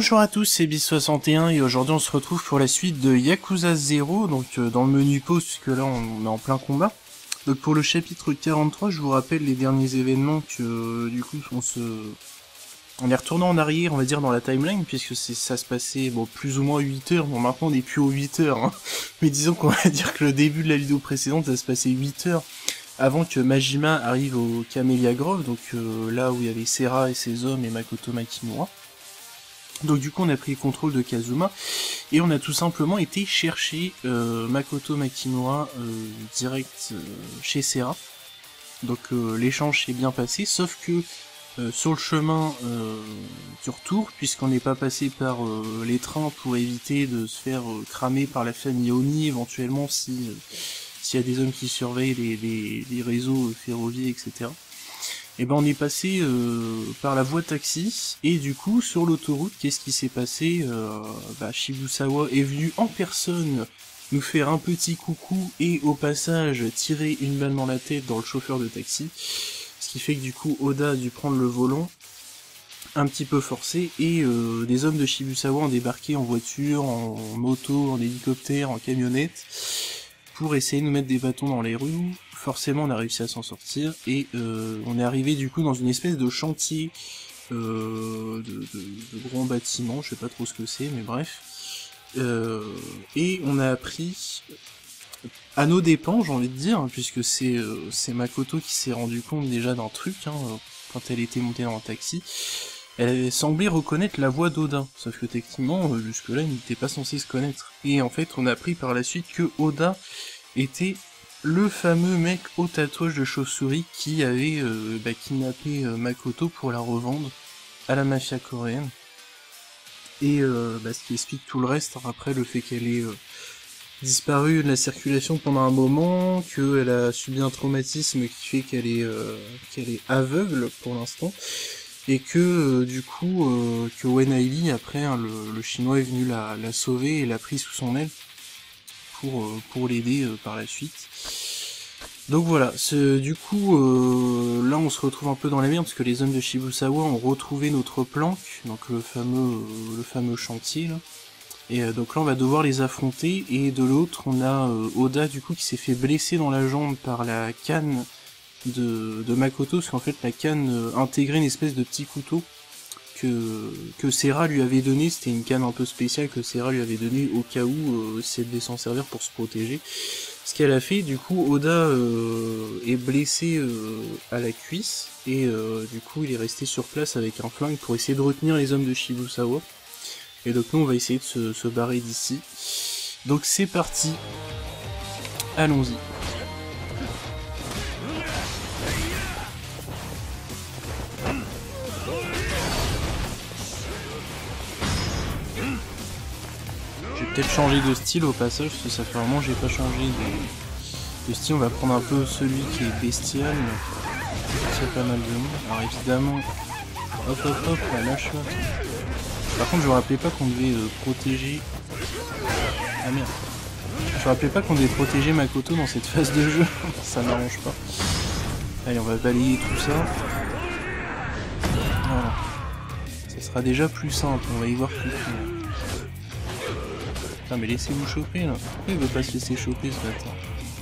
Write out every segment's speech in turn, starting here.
Bonjour à tous, c'est Bis61 et aujourd'hui on se retrouve pour la suite de Yakuza 0, donc dans le menu pause puisque là on est en plein combat. Donc pour le chapitre 43, je vous rappelle les derniers événements que du coup on est retourné en arrière, on va dire dans la timeline, puisque ça se passait bon plus ou moins 8 heures, bon maintenant on n'est plus aux 8 heures, hein. Mais disons qu'on va dire que le début de la vidéo précédente ça se passait 8 heures avant que Majima arrive au Camellia Grove, donc là où il y avait Sera et ses hommes et Makoto Makimura. Donc du coup on a pris le contrôle de Kazuma et on a tout simplement été chercher Makoto Makimura direct chez Sera. Donc l'échange s'est bien passé, sauf que sur le chemin du retour, puisqu'on n'est pas passé par les trains pour éviter de se faire cramer par la famille Oni éventuellement s'il y a des hommes qui surveillent les réseaux ferroviaires, etc. Et ben on est passé par la voie taxi, et du coup sur l'autoroute, qu'est-ce qui s'est passé? Shibusawa est venu en personne nous faire un petit coucou et au passage tirer une balle dans la tête dans le chauffeur de taxi, ce qui fait que du coup Oda a dû prendre le volant un petit peu forcé, et des hommes de Shibusawa ont débarqué en voiture, en moto, en hélicoptère, en camionnette, pour essayer de nous mettre des bâtons dans les roues. Forcément on a réussi à s'en sortir, et on est arrivé du coup dans une espèce de chantier de grands bâtiments, je sais pas trop ce que c'est, mais bref. Et on a appris, à nos dépens j'ai envie de dire, hein, puisque c'est Makoto qui s'est rendu compte déjà d'un truc, hein, quand elle était montée dans le taxi. Elle avait semblé reconnaître la voix d'Oda, sauf que techniquement, jusque-là, il n'était pas censé se connaître. Et en fait, on a appris par la suite que Oda était le fameux mec au tatouage de chauve-souris qui avait kidnappé Makoto pour la revendre à la mafia coréenne. Et ce qui explique tout le reste, après le fait qu'elle ait disparu de la circulation pendant un moment, qu'elle a subi un traumatisme qui fait qu'elle est aveugle pour l'instant, et que du coup que Wenaili après le chinois est venu la sauver et l'a pris sous son aile pour l'aider par la suite. Donc voilà, du coup là on se retrouve un peu dans la merde parce que les hommes de Shibusawa ont retrouvé notre planque, donc le fameux chantier là. Et donc là on va devoir les affronter, et de l'autre on a Oda du coup qui s'est fait blesser dans la jambe par la canne de Makoto, parce qu'en fait la canne intégrait une espèce de petit couteau que Sera lui avait donné. C'était une canne un peu spéciale que Sera lui avait donné au cas où si elle devait s'en servir pour se protéger. Ce qu'elle a fait, du coup Oda est blessé à la cuisse, et du coup il est resté sur place avec un flingue pour essayer de retenir les hommes de Shibusawa. Et donc nous on va essayer de se barrer d'ici. Donc c'est parti, allons-y. Peut-être changer de style au passage, parce que ça fait vraiment j'ai pas changé de style. On va prendre un peu celui qui est bestial, il y a pas mal de monde. Alors évidemment, hop, la lâche là. Par contre je me rappelais pas qu'on devait protéger... Ah merde. Je me rappelais pas qu'on devait protéger Makoto dans cette phase de jeu, ça m'arrange pas. Allez, on va balayer tout ça. Voilà. Ça sera déjà plus simple, on va y voir plus clair. Putain mais laissez-vous choper là. Pourquoi il veut pas se laisser choper ce bâtard?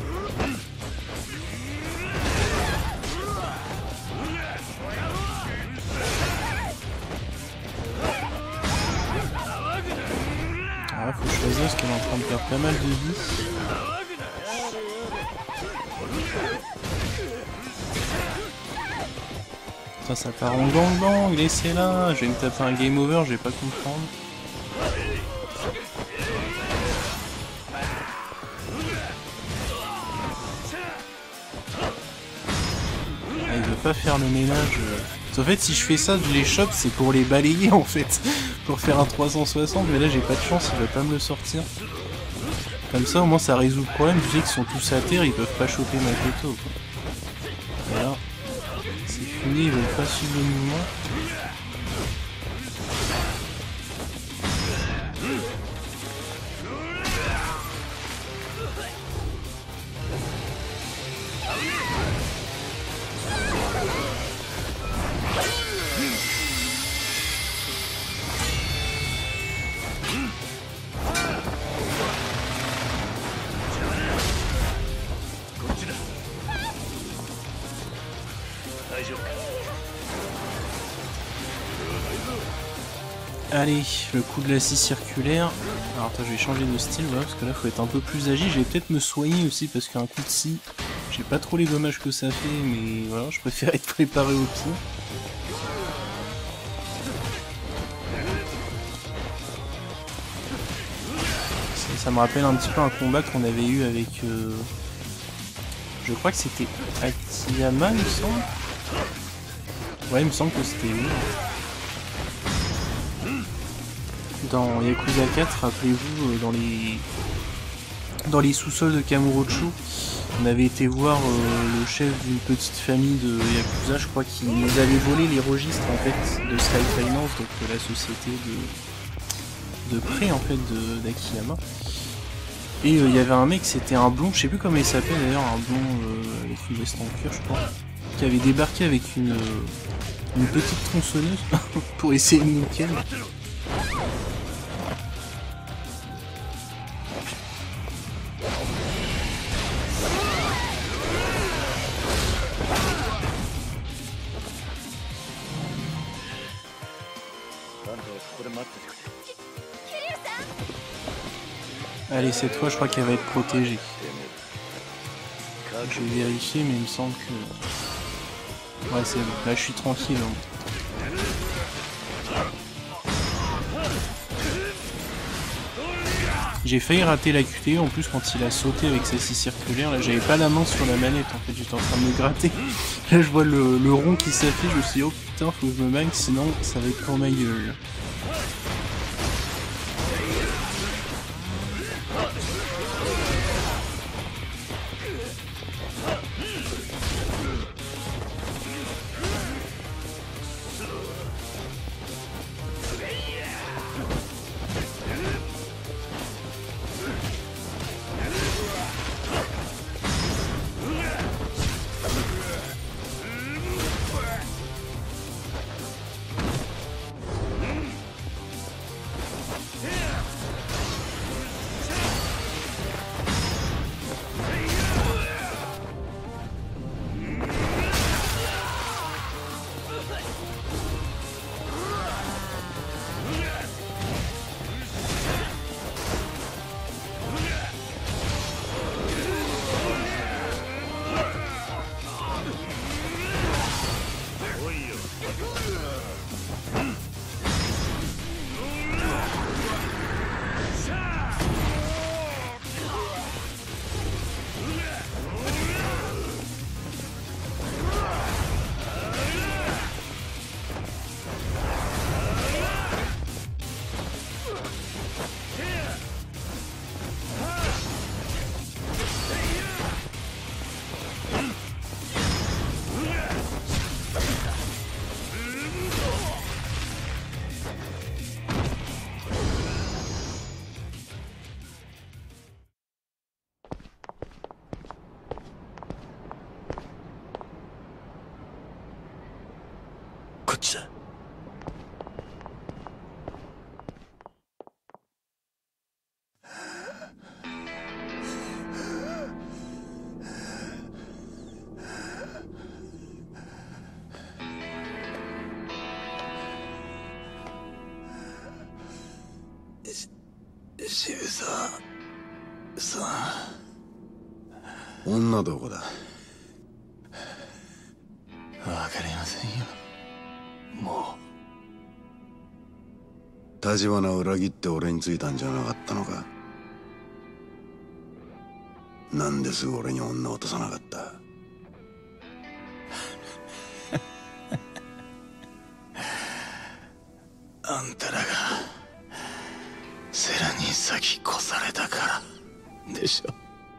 Ah faut choisir parce qu'elle est en train de perdre pas mal de vie. Ça part en gang, laissez-la. Je vais me taper un game over, je vais pas comprendre. Il veut pas faire le ménage. En fait, si je fais ça, je les chope, c'est pour les balayer en fait. Pour faire un 360, mais là j'ai pas de chance, il va pas me le sortir. Comme ça, au moins ça résout le problème. Je sais qu'ils sont tous à terre, ils peuvent pas choper Makoto. Voilà. C'est fini, ils veulent pas suivre le mouvement. Allez, le coup de la scie circulaire. Alors attends, je vais changer de style, voilà, parce que là faut être un peu plus agile. Je vais peut-être me soigner aussi, parce qu'un coup de scie, je sais pas trop les dommages que ça fait, mais voilà, je préfère être préparé au pied. Ça me rappelle un petit peu un combat qu'on avait eu avec... je crois que c'était Akiyama, il me semble. Ouais, il me semble que c'était lui. Dans Yakuza 4, rappelez-vous, dans les sous-sols de Kamurocho, on avait été voir le chef d'une petite famille de Yakuza, je crois, qui nous avait volé les registres en fait de Sky Finance, donc la société de prêt en fait d'Akiyama. Et il y avait un mec, c'était un blond, je sais plus comment il s'appelle d'ailleurs, un blond avec une veste en cuir, je crois, qui avait débarqué avec une petite tronçonneuse pour essayer de nous ken. Allez, cette fois, je crois qu'elle va être protégée. Je vais vérifier, mais il me semble que... Ouais, c'est bon. Là, je suis tranquille. Hein. J'ai failli rater la QTE, en plus, quand il a sauté avec sa scie circulaire. Là, j'avais pas la main sur la manette, en fait. J'étais en train de me gratter. Là, je vois le rond qui s'affiche. Je me suis dit, oh putain, faut que je me manque, sinon, ça va être pour ma gueule. 渋沢さん、女どこだ？わかりませんよ。もう立花を裏切って俺についたんじゃなかったのか？なんですぐ俺に女を落とさなかった？あんたらが世良に先越されたからでしょ。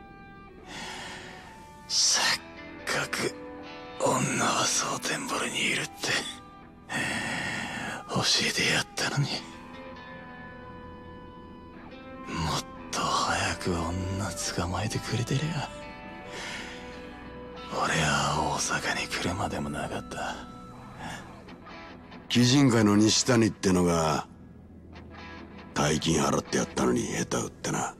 せっかく女は蒼天堀にいるって教えてやったのに、もっと早く女捕まえてくれてりゃ俺は大阪に来るまでもなかった。貴人会の西谷ってのが大金払ってやったのに下手打ってな。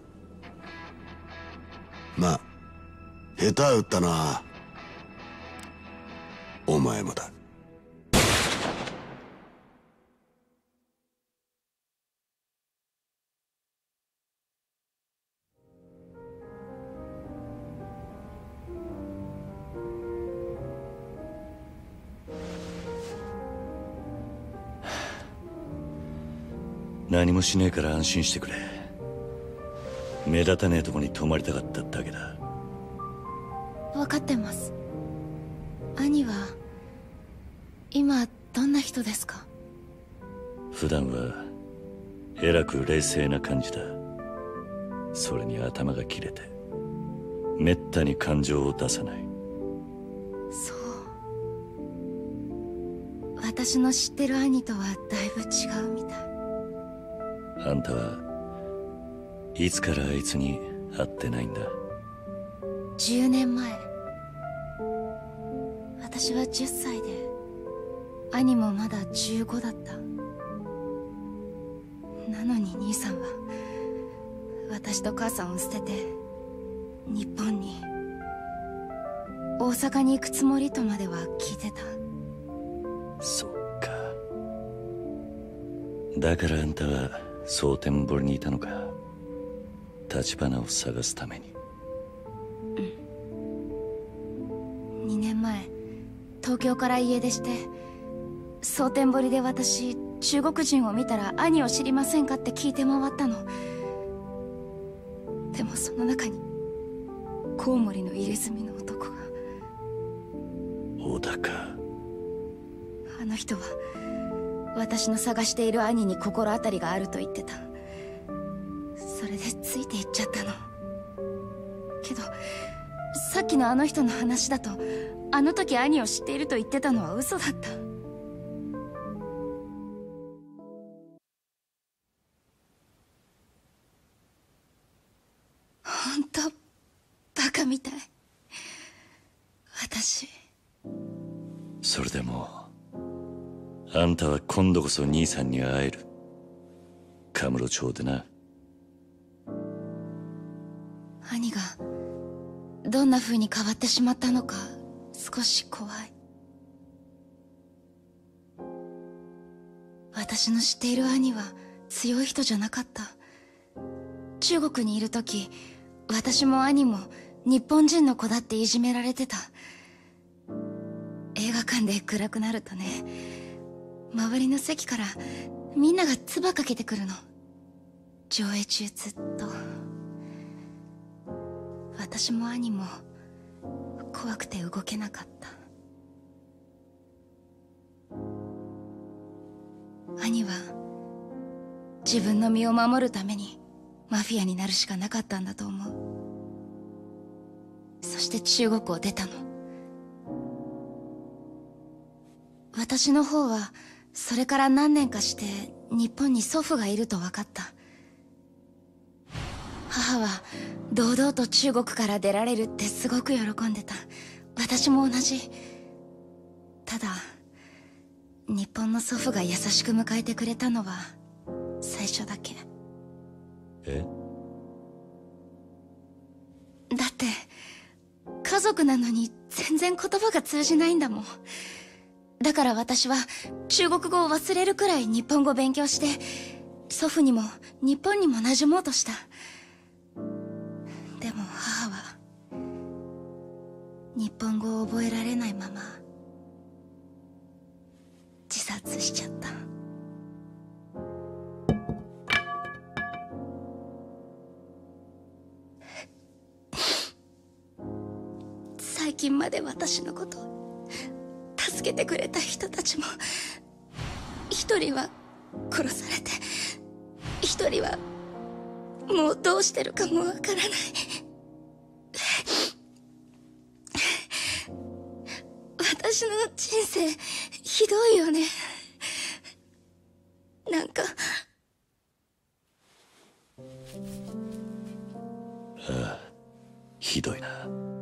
まあ下手打ったのはお前もだ。 何もしねえから安心してくれ。目立たねえとこに泊まりたかっただけだ。 分かってます。兄は今どんな人ですか？ 普段はえらく冷静な感じだ。それに頭が切れてめったに感情を出さない。 そう、私の知ってる兄とはだいぶ違うみたい。 あんたはいつからあいつに会ってないんだ ？10年前、私は10歳で兄もまだ15だった。なのに兄さんは私と母さんを捨てて日本に、大阪に行くつもりとまでは聞いてた。 そっか。だからあんたは蒼天堀にいたのか。橘を探すために。 2年前東京から家出して、蒼天堀で私中国人を見たら兄を知りませんかって聞いて回ったの。でもその中にコウモリの入れ墨の男が。 小田か。 あの人は私の探している兄に心当たりがあると言ってた。それでついていっちゃったの。けどさっきのあの人の話だと、あの時兄を知っていると言ってたのは嘘だった。本当バカみたい私。 それでもあんたは今度こそ兄さんに会える。カムロ町でな。 兄がどんな風に変わってしまったのか少し怖い。私の知っている兄は強い人じゃなかった。中国にいる時、私も兄も日本人の子だっていじめられてた。映画館で暗くなるとね、周りの席からみんなが唾かけてくるの。上映中ずっと。私も兄も怖くて動けなかった。兄は自分の身を守るためにマフィアになるしかなかったんだと思う。そして中国を出たの。私の方はそれから何年かして日本に祖父がいると分かった。母は堂々と中国から出られるってすごく喜んでた。私も同じ。ただ日本の祖父が優しく迎えてくれたのは最初だけ。 え？ だって家族なのに全然言葉が通じないんだもん。だから私は中国語を忘れるくらい日本語を勉強して、祖父にも日本にも馴染もうとした。でも母は日本語を覚えられないまま自殺しちゃった。最近まで私のこと助けてくれた人たちも、一人は殺されて、一人はもうどうしてるかもわからない。私の人生ひどいよね。なんかああ、ひどいな。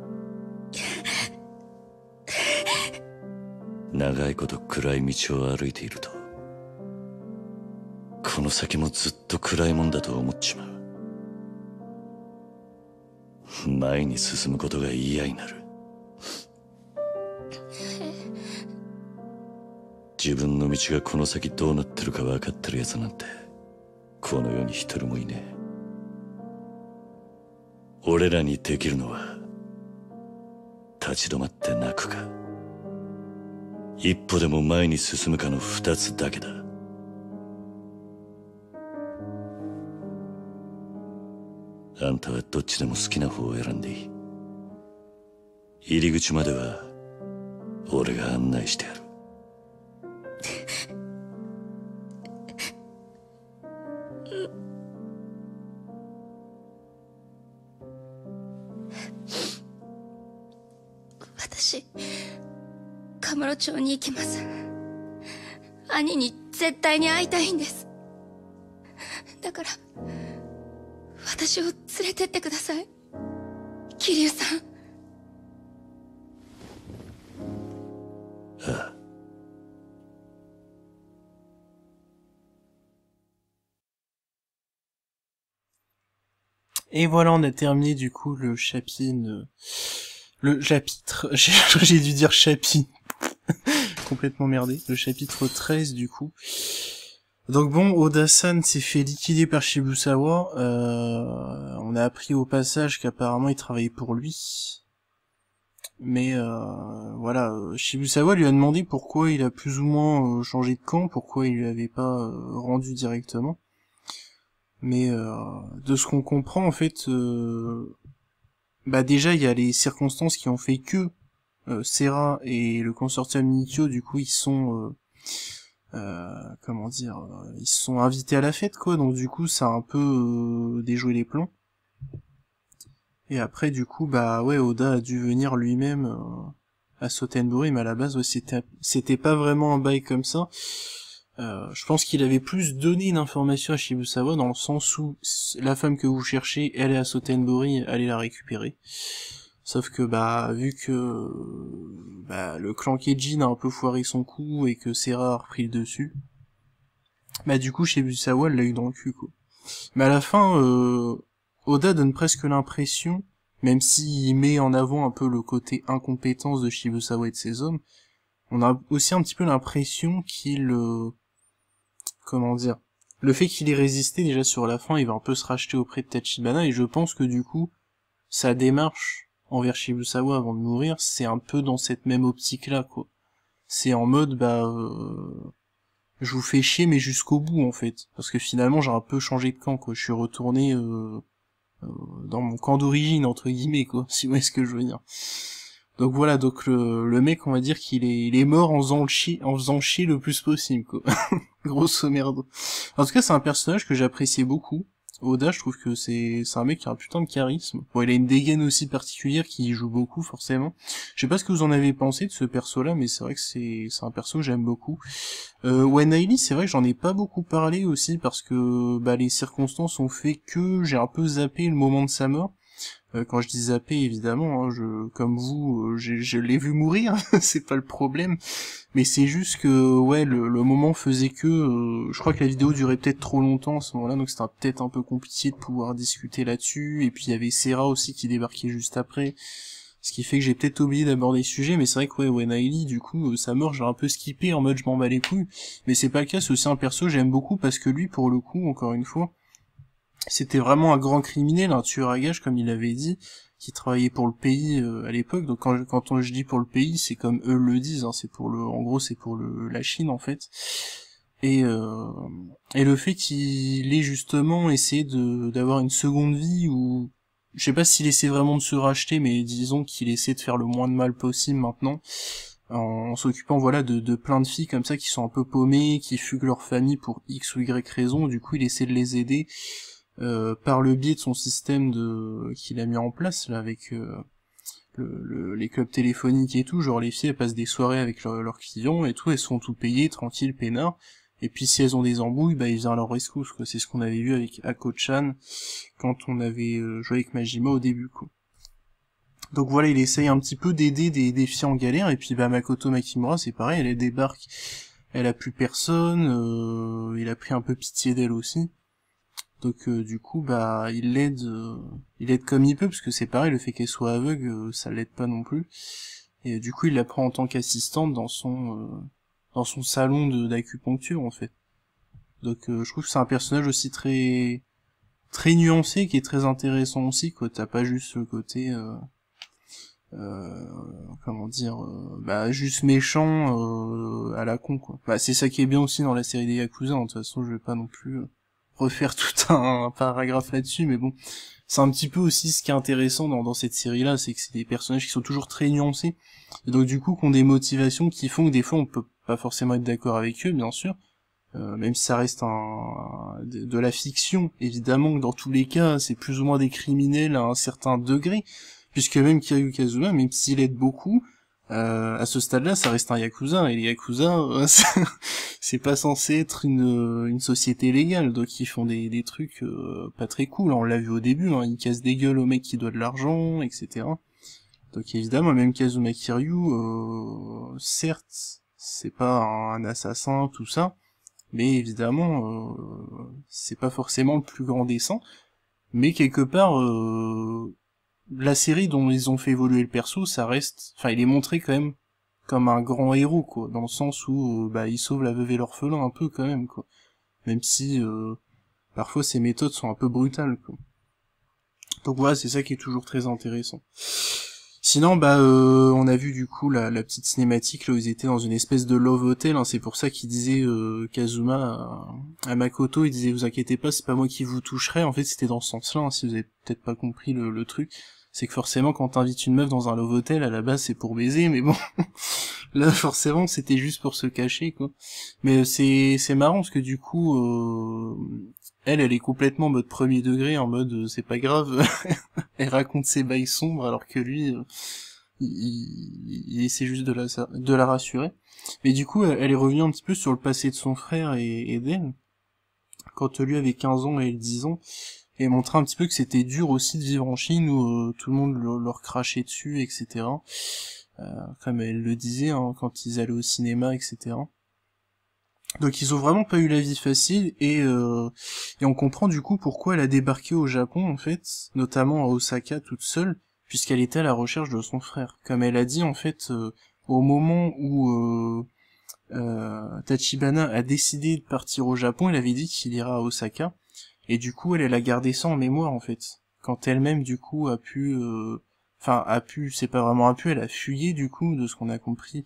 長いこと暗い道を歩いていると、この先もずっと暗いもんだと思っちまう。前に進むことが嫌になる。自分の道がこの先どうなってるか分かってるやつなんてこの世に一人もいねえ。俺らにできるのは立ち止まって泣くか、一歩でも前に進むかの二つだけだ。 あんたはどっちでも好きな方を選んでいい。入り口までは俺が案内してやる。 私、カムロ町に行きます。兄に絶対に会いたいんです。だから、私を連れてってください。桐生さん。 ああ。 Et voilà, on a terminé du coup le chapitre, j'ai dû dire chapitre, complètement merdé, le chapitre 13 du coup. Donc bon, Oda-san s'est fait liquider par Shibusawa, on a appris au passage qu'apparemment il travaillait pour lui. Mais voilà, Shibusawa lui a demandé pourquoi il a plus ou moins changé de camp, pourquoi il lui avait pas rendu directement. Mais de ce qu'on comprend en fait, bah déjà il y a les circonstances qui ont fait que Sera et le consortium Nikyo du coup ils sont comment dire, ils se sont invités à la fête quoi, donc du coup ça a un peu déjoué les plans. Et après du coup bah ouais, Oda a dû venir lui-même à Sotenbori, mais à la base ouais, c'était pas vraiment un bail comme ça. Je pense qu'il avait plus donné une information à Shibusawa dans le sens où la femme que vous cherchez, elle est à Sotenbori, allez la récupérer. Sauf que bah vu que bah le clan Keijin a un peu foiré son coup et que Sera a repris le dessus, bah du coup Shibusawa l'a eu dans le cul quoi. Mais à la fin, Oda donne presque l'impression, même s'il met en avant un peu le côté incompétence de Shibusawa et de ses hommes, on a aussi un petit peu l'impression qu'il comment dire, le fait qu'il ait résisté déjà sur la fin, il va un peu se racheter auprès de Tachibana, et je pense que du coup, sa démarche envers Shibusawa avant de mourir, c'est un peu dans cette même optique-là, quoi. C'est en mode, bah, je vous fais chier, mais jusqu'au bout, en fait. Parce que finalement, j'ai un peu changé de camp, quoi. Je suis retourné dans mon camp d'origine, entre guillemets, quoi, si vous voyez ce que je veux dire. Donc voilà, donc le mec, on va dire qu'il est mort en faisant chier le plus possible, quoi. Grosso merdo. En tout cas, c'est un personnage que j'appréciais beaucoup. Oda, je trouve que c'est un mec qui a un putain de charisme. Bon, il a une dégaine aussi particulière qui joue beaucoup, forcément. Je sais pas ce que vous en avez pensé de ce perso-là, mais c'est vrai que c'est un perso que j'aime beaucoup. Wanaili, c'est vrai que j'en ai pas beaucoup parlé aussi, parce que bah les circonstances ont fait que j'ai un peu zappé le moment de sa mort. Quand je dis zapper, évidemment, hein, comme vous, je l'ai vu mourir, c'est pas le problème, mais c'est juste que, ouais, le moment faisait que, je crois que la vidéo durait peut-être trop longtemps à ce moment-là, donc c'était peut-être un peu compliqué de pouvoir discuter là-dessus, et puis il y avait Sera aussi qui débarquait juste après, ce qui fait que j'ai peut-être oublié d'aborder le sujet, mais c'est vrai que, ouais, Wanaili, du coup, sa mort, j'ai un peu skippé en mode je m'en bats les couilles, mais c'est pas le cas, c'est aussi un perso que j'aime beaucoup, parce que lui, pour le coup, encore une fois, c'était vraiment un grand criminel, un tueur à gages, comme il avait dit, qui travaillait pour le pays à l'époque. Donc quand je dis pour le pays, c'est comme eux le disent, hein, c'est pour en gros c'est pour la Chine en fait. Et le fait qu'il ait justement essayé d'avoir une seconde vie, ou je sais pas s'il essaie vraiment de se racheter, mais disons qu'il essaie de faire le moins de mal possible maintenant, en s'occupant voilà de plein de filles comme ça qui sont un peu paumées, qui fuguent leur famille pour X ou Y raison. Du coup il essaie de les aider. Par le biais de son système qu'il a mis en place là avec les clubs téléphoniques et tout, genre les filles elles passent des soirées avec leurs clients et tout, elles sont tout payées, tranquilles, peinards, et puis si elles ont des embrouilles, bah ils viennent à leur rescousse quoi. C'est ce qu'on avait vu avec Ako-chan quand on avait joué avec Majima au début quoi. Donc voilà, il essaye un petit peu d'aider des filles en galère, et puis bah Makoto Makimura c'est pareil, elle débarque, elle a plus personne, il a pris un peu pitié d'elle aussi. Donc du coup bah il l'aide comme il peut, parce que c'est pareil, le fait qu'elle soit aveugle ça l'aide pas non plus, et du coup il la prend en tant qu'assistante dans son salon d'acupuncture en fait. Donc je trouve que c'est un personnage aussi très nuancé, qui est très intéressant aussi quoi. T'as pas juste le côté comment dire, bah juste méchant à la con quoi. Bah c'est ça qui est bien aussi dans la série des Yakuza, hein. De toute façon je vais pas non plus refaire tout un paragraphe là-dessus, mais bon, c'est un petit peu aussi ce qui est intéressant dans cette série-là, c'est que c'est des personnages qui sont toujours très nuancés, et donc du coup, qui ont des motivations qui font que des fois on peut pas forcément être d'accord avec eux, bien sûr, même si ça reste de la fiction, évidemment que dans tous les cas, c'est plus ou moins des criminels à un certain degré, puisque même Kiryu Kazuma, même s'il aide beaucoup, à ce stade-là, ça reste un yakuza, et les yakuza, c'est pas censé être une société légale, donc ils font des trucs pas très cool. On l'a vu au début, hein, ils cassent des gueules au mec qui doit de l'argent, etc. Donc évidemment, même Kazuma Kiryu, certes, c'est pas un assassin, tout ça, mais évidemment, c'est pas forcément le plus grand des saints, mais quelque part, la série dont ils ont fait évoluer le perso, ça reste, enfin, il est montré quand même comme un grand héros, quoi, dans le sens où, il sauve la veuve et l'orphelin un peu quand même, quoi. Même si, parfois ses méthodes sont un peu brutales, quoi. Donc voilà, c'est ça qui est toujours très intéressant. Sinon, on a vu du coup la petite cinématique là où ils étaient dans une espèce de love hotel, hein, c'est pour ça qu'il disait Kazuma à Makoto, il disait vous inquiétez pas, c'est pas moi qui vous toucherai, en fait c'était dans ce sens-là, hein, si vous avez peut-être pas compris le truc, c'est que forcément quand t'invites une meuf dans un love hotel, à la base c'est pour baiser, mais bon, là forcément c'était juste pour se cacher, quoi. Mais c'est marrant parce que du coup, elle est complètement en mode premier degré, en mode c'est pas grave, elle raconte ses bails sombres alors que lui, il essaie juste de la rassurer. Mais du coup, elle est revenue un petit peu sur le passé de son frère et d'elle, quand lui avait 15 ans et elle 10 ans, et montrer un petit peu que c'était dur aussi de vivre en Chine où tout le monde leur crachait dessus, etc. Comme elle le disait, hein, quand ils allaient au cinéma, etc. Donc ils ont vraiment pas eu la vie facile et on comprend du coup pourquoi elle a débarqué au Japon en fait, notamment à Osaka toute seule, puisqu'elle était à la recherche de son frère. Comme elle a dit en fait, au moment où Tachibana a décidé de partir au Japon, elle avait dit qu'il ira à Osaka, et du coup elle a gardé ça en mémoire en fait. Quand elle-même du coup a pu, c'est pas vraiment elle a fuyé du coup, de ce qu'on a compris,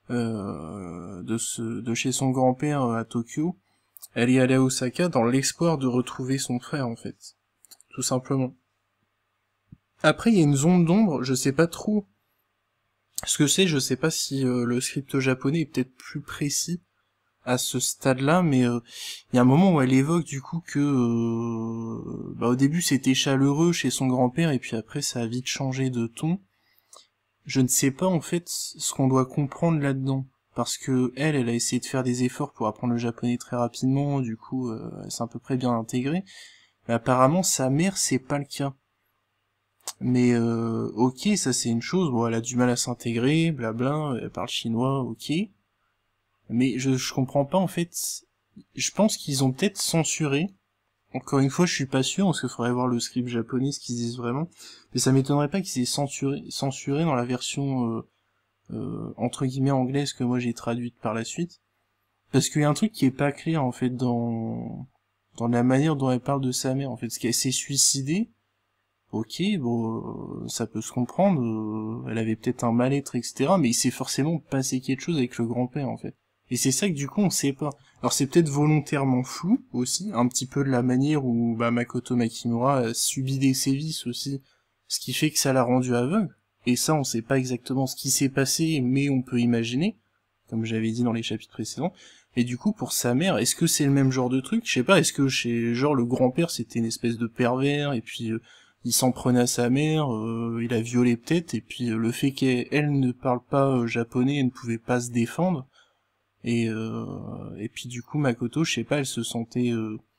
de chez son grand-père à Tokyo, elle est allée à Osaka dans l'espoir de retrouver son frère en fait, tout simplement. Après il y a une zone d'ombre, je sais pas trop ce que c'est, je sais pas si le script japonais est peut-être plus précis à ce stade-là, mais il y a un moment où elle évoque du coup que au début c'était chaleureux chez son grand-père et puis après ça a vite changé de ton. Je ne sais pas en fait ce qu'on doit comprendre là-dedans, parce que elle a essayé de faire des efforts pour apprendre le japonais très rapidement, du coup elle s'est à peu près bien intégrée, mais apparemment sa mère c'est pas le cas. Mais ok, ça c'est une chose, bon elle a du mal à s'intégrer, blabla, elle parle chinois, ok, mais je comprends pas en fait, je pense qu'ils ont peut-être censuré. Encore une fois, je suis pas sûr, parce qu'il faudrait voir le script japonais, ce qu'ils disent vraiment. Mais ça m'étonnerait pas qu'ils aient censuré dans la version, entre guillemets, anglaise que moi j'ai traduite par la suite. Parce qu'il y a un truc qui est pas clair, en fait, dans la manière dont elle parle de sa mère, en fait. Parce qu'elle s'est suicidée. Ok, bon, ça peut se comprendre, elle avait peut-être un mal-être, etc. Mais il s'est forcément passé quelque chose avec le grand-père, en fait. Et c'est ça que du coup on sait pas. Alors c'est peut-être volontairement flou aussi, un petit peu de la manière où Makoto Makimura a subi des sévices aussi, ce qui fait que ça l'a rendu aveugle. Et ça on sait pas exactement ce qui s'est passé, mais on peut imaginer, comme j'avais dit dans les chapitres précédents. Et du coup pour sa mère, est-ce que c'est le même genre de truc? Je sais pas, est-ce que chez genre le grand-père c'était une espèce de pervers, et puis il s'en prenait à sa mère, il a violé peut-être, et puis le fait qu'elle ne parle pas japonais, elle ne pouvait pas se défendre. Et puis du coup Makoto, je sais pas, elle se sentait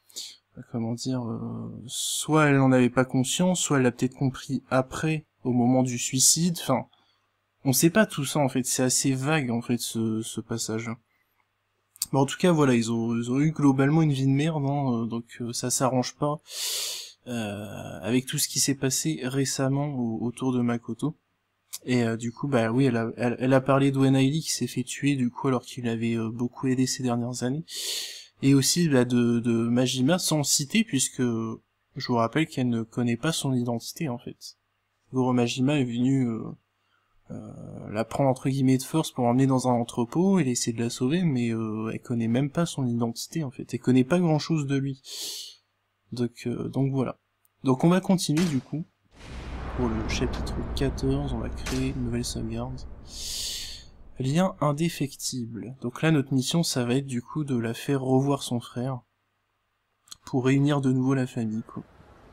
soit elle en avait pas conscience, soit elle l'a peut-être compris après, au moment du suicide, enfin on sait pas tout ça en fait, c'est assez vague en fait ce passage. Mais en tout cas voilà, ils ont eu globalement une vie de merde, hein, donc ça s'arrange pas avec tout ce qui s'est passé récemment autour de Makoto. Et du coup, oui, elle a parlé d'Uenaili qui s'est fait tuer, du coup, alors qu'il avait beaucoup aidé ces dernières années. Et aussi de Majima, sans citer, puisque je vous rappelle qu'elle ne connaît pas son identité, en fait. Goro Majima est venu la prendre, entre guillemets, de force pour l'emmener dans un entrepôt, et essayer de la sauver, mais elle connaît même pas son identité, en fait. Elle connaît pas grand-chose de lui. Donc voilà. Donc on va continuer du coup. Pour le chapitre 14, on va créer une nouvelle sauvegarde. Lien indéfectible. Donc là, notre mission, ça va être du coup de la faire revoir son frère. Pour réunir de nouveau la famille, quoi.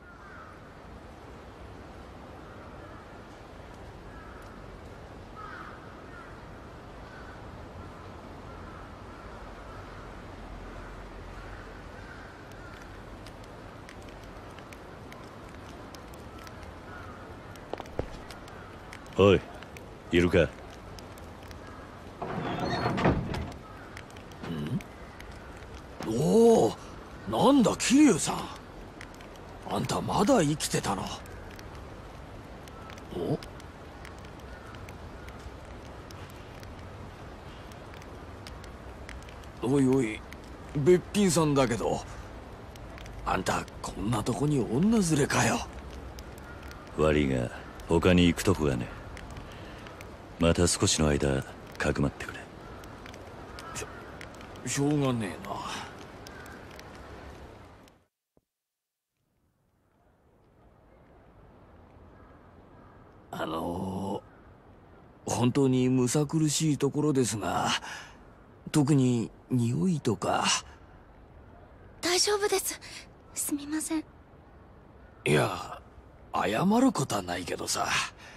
おい、いるか。 おお、なんだ桐生さん、あんたまだ生きてたの。おいおい、べっぴんさんだけど、あんたこんなとこに女連れかよ。 悪いが他に行くとこがね。また少しの間かくまってくれ。 しょうがねえな。本当にむさ苦しいところですが、特に匂いとか。 大丈夫です。すみません。 いや、謝ることはないけどさ。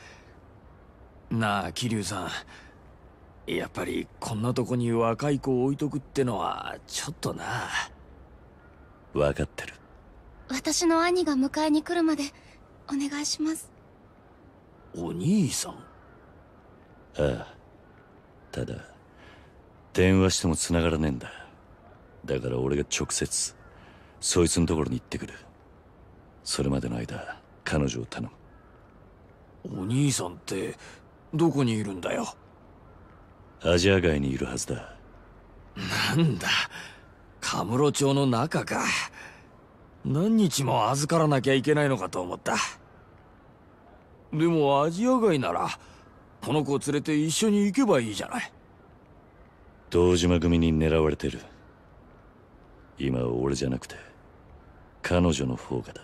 なあ桐生さん、やっぱりこんなとこに若い子を置いとくってのはちょっとな。 分かってる。 私の兄が迎えに来るまでお願いします。 お兄さん。 ああ、ただ電話しても繋がらねえんだ。だから俺が直接そいつのところに行ってくる。それまでの間彼女を頼む。 お兄さんってどこにいるんだよ。 アジア街にいるはずだ。 なんだ、カムロ町の中か。何日も預からなきゃいけないのかと思った。でもアジア街ならこの子を連れて一緒に行けばいいじゃない。 堂島組に狙われてる。今は俺じゃなくて彼女の方がだ。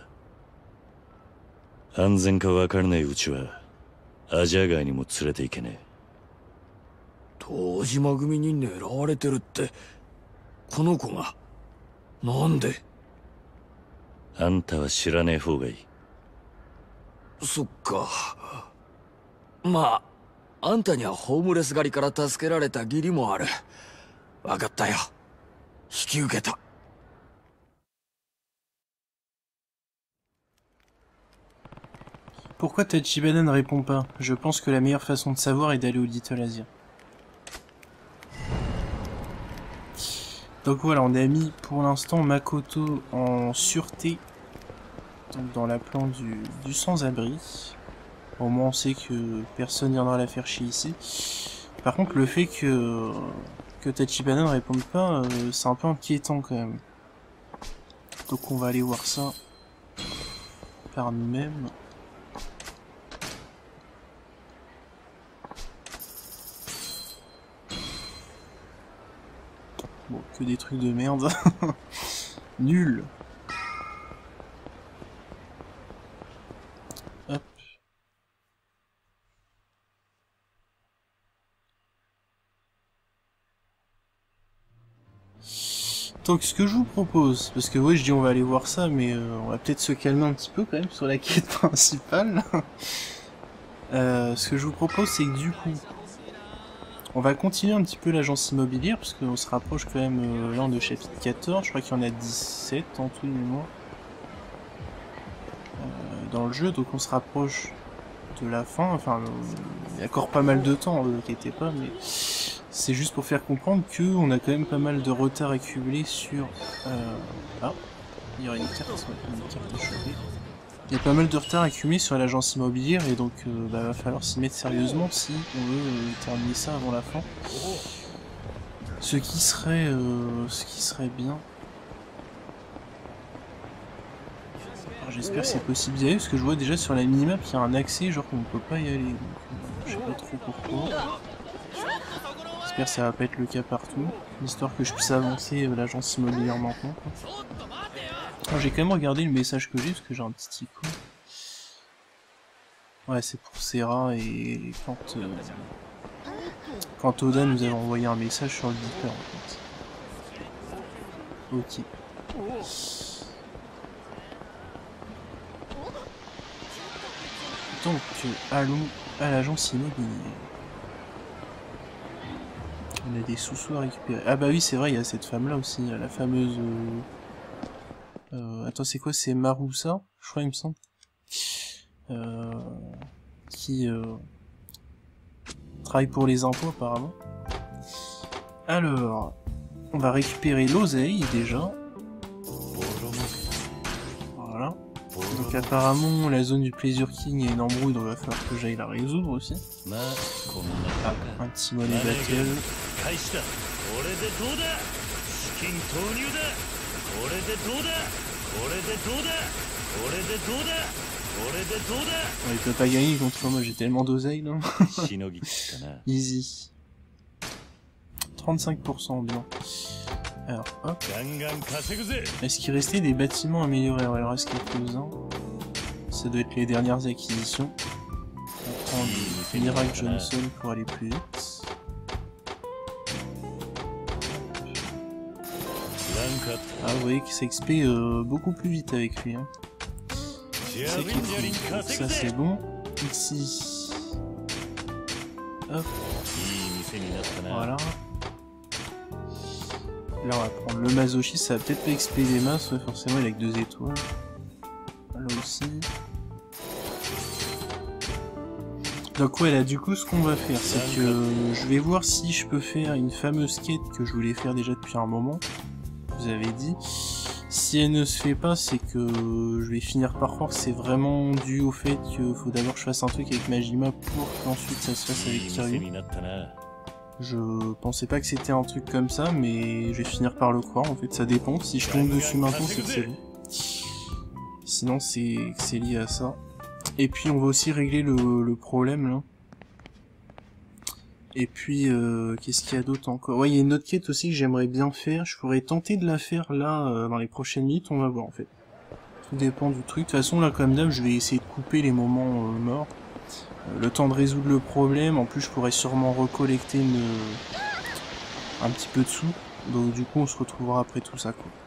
安全か分からないうちはアジア街にも連れて行けねえ。 堂島組に狙われてるって、この子が。なんで。 あんたは知らねえ方がいい。 そっか。まああんたにはホームレス狩りから助けられた義理もある。分かったよ、引き受けた。 Pourquoi Tachibana ne répond pas? Je pense que la meilleure façon de savoir est d'aller au Little Asia. Donc voilà, on a mis pour l'instant Makoto en sûreté, donc dans la plan du sans-abri. Au moins on sait que personne viendra la faire chier ici. Par contre le fait que Tachibana ne réponde pas, c'est un peu inquiétant quand même. Donc on va aller voir ça par nous-mêmes. Bon, que des trucs de merde. Nul. Hop. Donc ce que je vous propose, parce que ouais je dis on va aller voir ça, mais on va peut-être se calmer un petit peu quand même sur la quête principale. Ce que je vous propose c'est que du coup, on va continuer un petit peu l'agence immobilière, parce qu'on se rapproche quand même, là on est au chapitre 14, je crois qu'il y en a 17 en tout de mémoire. Dans le jeu, donc on se rapproche de la fin, enfin il y a encore pas mal de temps, ne vous inquiétez pas, mais c'est juste pour faire comprendre que on a quand même pas mal de retard accumulé sur... Ah, il y aura une carte, une carte à choper. Il y a pas mal de retard accumulé sur l'agence immobilière et donc va falloir s'y mettre sérieusement si on veut terminer ça avant la fin. Ce qui serait bien. J'espère que c'est possible d'y aller parce que je vois déjà sur la minimap qu'il y a un accès genre qu'on ne peut pas y aller. Donc, je sais pas trop pourquoi. J'espère que ça va pas être le cas partout, histoire que je puisse avancer l'agence immobilière maintenant. J'ai quand même regardé le message que j'ai parce que j'ai un petit icône. Ouais, c'est pour Serra et quand Oda nous avait envoyé un message sur le Beeper en fait. Ok. Donc, allons à l'agence immobilière. On a des sous-sous à récupérer. Ah bah oui, c'est vrai, il y a cette femme-là aussi, la fameuse... attends, c'est quoi? C'est Marusa, je crois, il me semble. Qui travaille pour les impôts, apparemment. Alors, on va récupérer l'oseille, déjà. Voilà. Donc apparemment, la zone du Pleasure King, il y a une embrouille, donc il va falloir que j'aille la résoudre aussi. Ah, un petit money battle. Il peut pas gagner contre moi, j'ai tellement d'oseille là. Easy. 35% bien. Alors, hop. Est-ce qu'il restait des bâtiments améliorés? Ouais, il reste quelques-uns. Ça doit être les dernières acquisitions. On va prendre Miracle Johnson pour aller plus vite. Ah, vous voyez que ça XP beaucoup plus vite avec lui. Hein. C'est qu'il faut. Ça c'est bon. Ici. Hop. Voilà. Là on va prendre le Masochi, ça va peut-être pas XP des masses, ouais, forcément il a que 2 étoiles. Là aussi. Donc ouais là du coup ce qu'on va faire c'est que je vais voir si je peux faire une fameuse quête que je voulais faire déjà depuis un moment. Vous avez dit. Si elle ne se fait pas, c'est que je vais finir par croire que c'est vraiment dû au fait qu'il faut d'abord que je fasse un truc avec Majima pour qu'ensuite ça se fasse avec Kiryu. Je pensais pas que c'était un truc comme ça, mais je vais finir par le croire, en fait ça dépend. Si je tombe dessus maintenant, c'est que c'est bon. Sinon c'est lié à ça. Et puis on va aussi régler le problème là. Et puis, qu'est-ce qu'il y a d'autre encore? Ouais, il y a une autre quête aussi que j'aimerais bien faire. Je pourrais tenter de la faire là, dans les prochaines minutes, on va voir en fait. Tout dépend du truc. De toute façon, là, comme d'hab, je vais essayer de couper les moments morts. Le temps de résoudre le problème. En plus, je pourrais sûrement recollecter un petit peu de sous. Donc du coup, on se retrouvera après tout ça, quoi.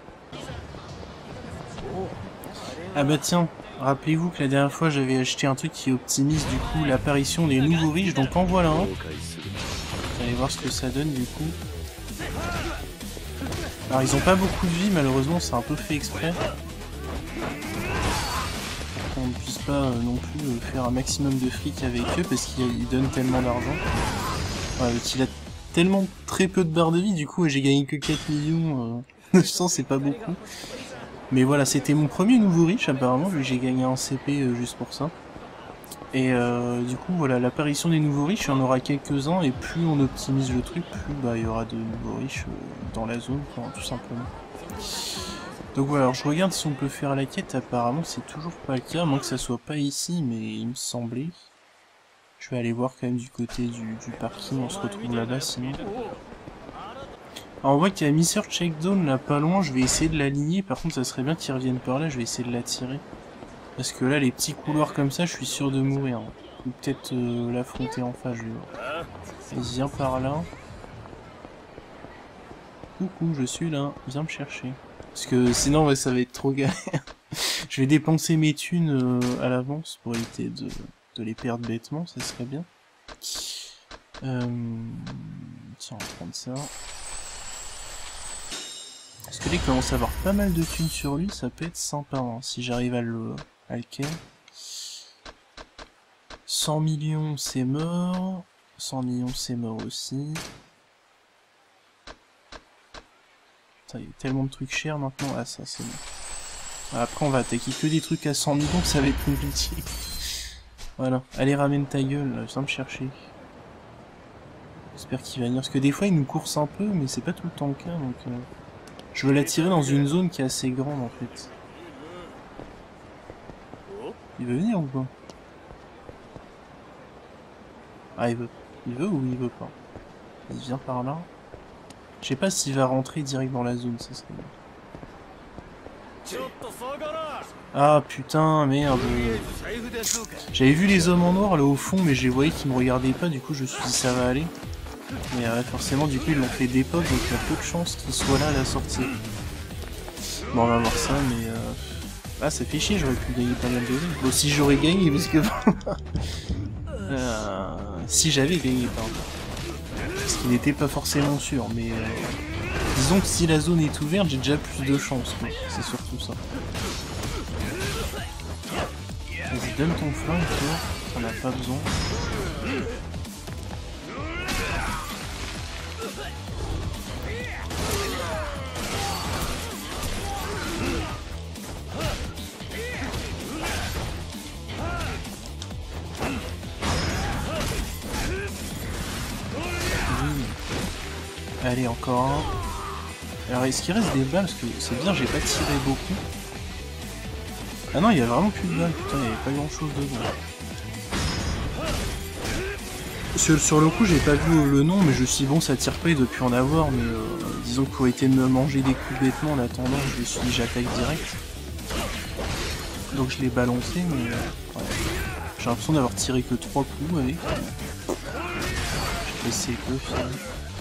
Ah bah tiens, rappelez-vous que la dernière fois, j'avais acheté un truc qui optimise du coup l'apparition des nouveaux riches. Donc en voilà un. Vous allez voir ce que ça donne du coup. Alors ils ont pas beaucoup de vie malheureusement, c'est un peu fait exprès. Qu'on ne puisse pas non plus faire un maximum de fric avec eux parce qu'ils donnent tellement d'argent. Ouais, il a tellement très peu de barres de vie, du coup j'ai gagné que 4 millions. 900 c'est pas beaucoup. Mais voilà, c'était mon premier nouveau riche apparemment, vu que j'ai gagné un CP juste pour ça. Et du coup voilà, l'apparition des nouveaux riches, il y en aura quelques-uns, et plus on optimise le truc, plus bah il y aura de nouveaux riches dans la zone, quoi, tout simplement. Donc voilà, alors je regarde si on peut faire la quête, apparemment c'est toujours pas le cas, à moins que ça soit pas ici, mais il me semblait. Je vais aller voir quand même du côté du parking, on se retrouve là-bas sinon. Alors on voit qu'il y a Mr. Checkdown là pas loin, je vais essayer de l'aligner, par contre ça serait bien qu'il revienne par là, je vais essayer de l'attirer. Parce que là les petits couloirs comme ça, je suis sûr de mourir. Ou peut-être l'affronter en face, je vais voir. Il vient par là. Coucou, je suis là, viens me chercher. Parce que sinon ouais, ça va être trop galère. Je vais dépenser mes thunes à l'avance pour éviter de les perdre bêtement, ça serait bien. Tiens, on va prendre ça. Parce que là il commence à avoir pas mal de thunes sur lui, ça peut être sympa hein, si j'arrive à le ken. 100 millions c'est mort, 100 millions c'est mort aussi. Putain, il y a tellement de trucs chers maintenant, ah ça c'est bon. Après on va attaquer que des trucs à 100 millions, ça va être compliqué. Voilà, allez ramène ta gueule, viens me chercher. J'espère qu'il va venir, parce que des fois il nous course un peu, mais c'est pas tout le temps le cas, donc... Je veux l'attirer dans une zone qui est assez grande en fait. Il veut venir ou pas? Ah il veut ou il veut pas? Il vient par là. Je sais pas s'il va rentrer direct dans la zone, ça serait bien. Ah putain, merde. J'avais vu les hommes en noir là au fond, mais je les voyais qui me regardaient pas, du coup je me suis dit ça va aller. Mais forcément, du coup ils l'ont fait d'époque, donc il y a peu de chances qu'ils soient là à la sortie. Bon, on va voir ça, mais ah, ça fait chier, j'aurais pu gagner pas mal de vie. Bon, si j'aurais gagné, parce que... si j'avais gagné, pardon. Parce qu'il n'était pas forcément sûr, mais... disons que si la zone est ouverte, j'ai déjà plus de chance, c'est surtout ça. Vas-y, donne ton flingue, toi. On a pas besoin. Allez, encore un. Alors, est-ce qu'il reste des balles? Parce que c'est bien, j'ai pas tiré beaucoup. Ah non, il y a vraiment plus de balles. Putain, il y avait pas grand-chose dedans. Sur le coup, j'ai pas vu le nom, mais je me suis dit, bon, ça tire pas, il doit plus en avoir. Mais disons que pour éviter de me manger des coups bêtement en attendant, je me suis dit, j'attaque direct. Donc je l'ai balancé, mais ouais. J'ai l'impression d'avoir tiré que 3 coups avec. Je vais essayer peu, finalement.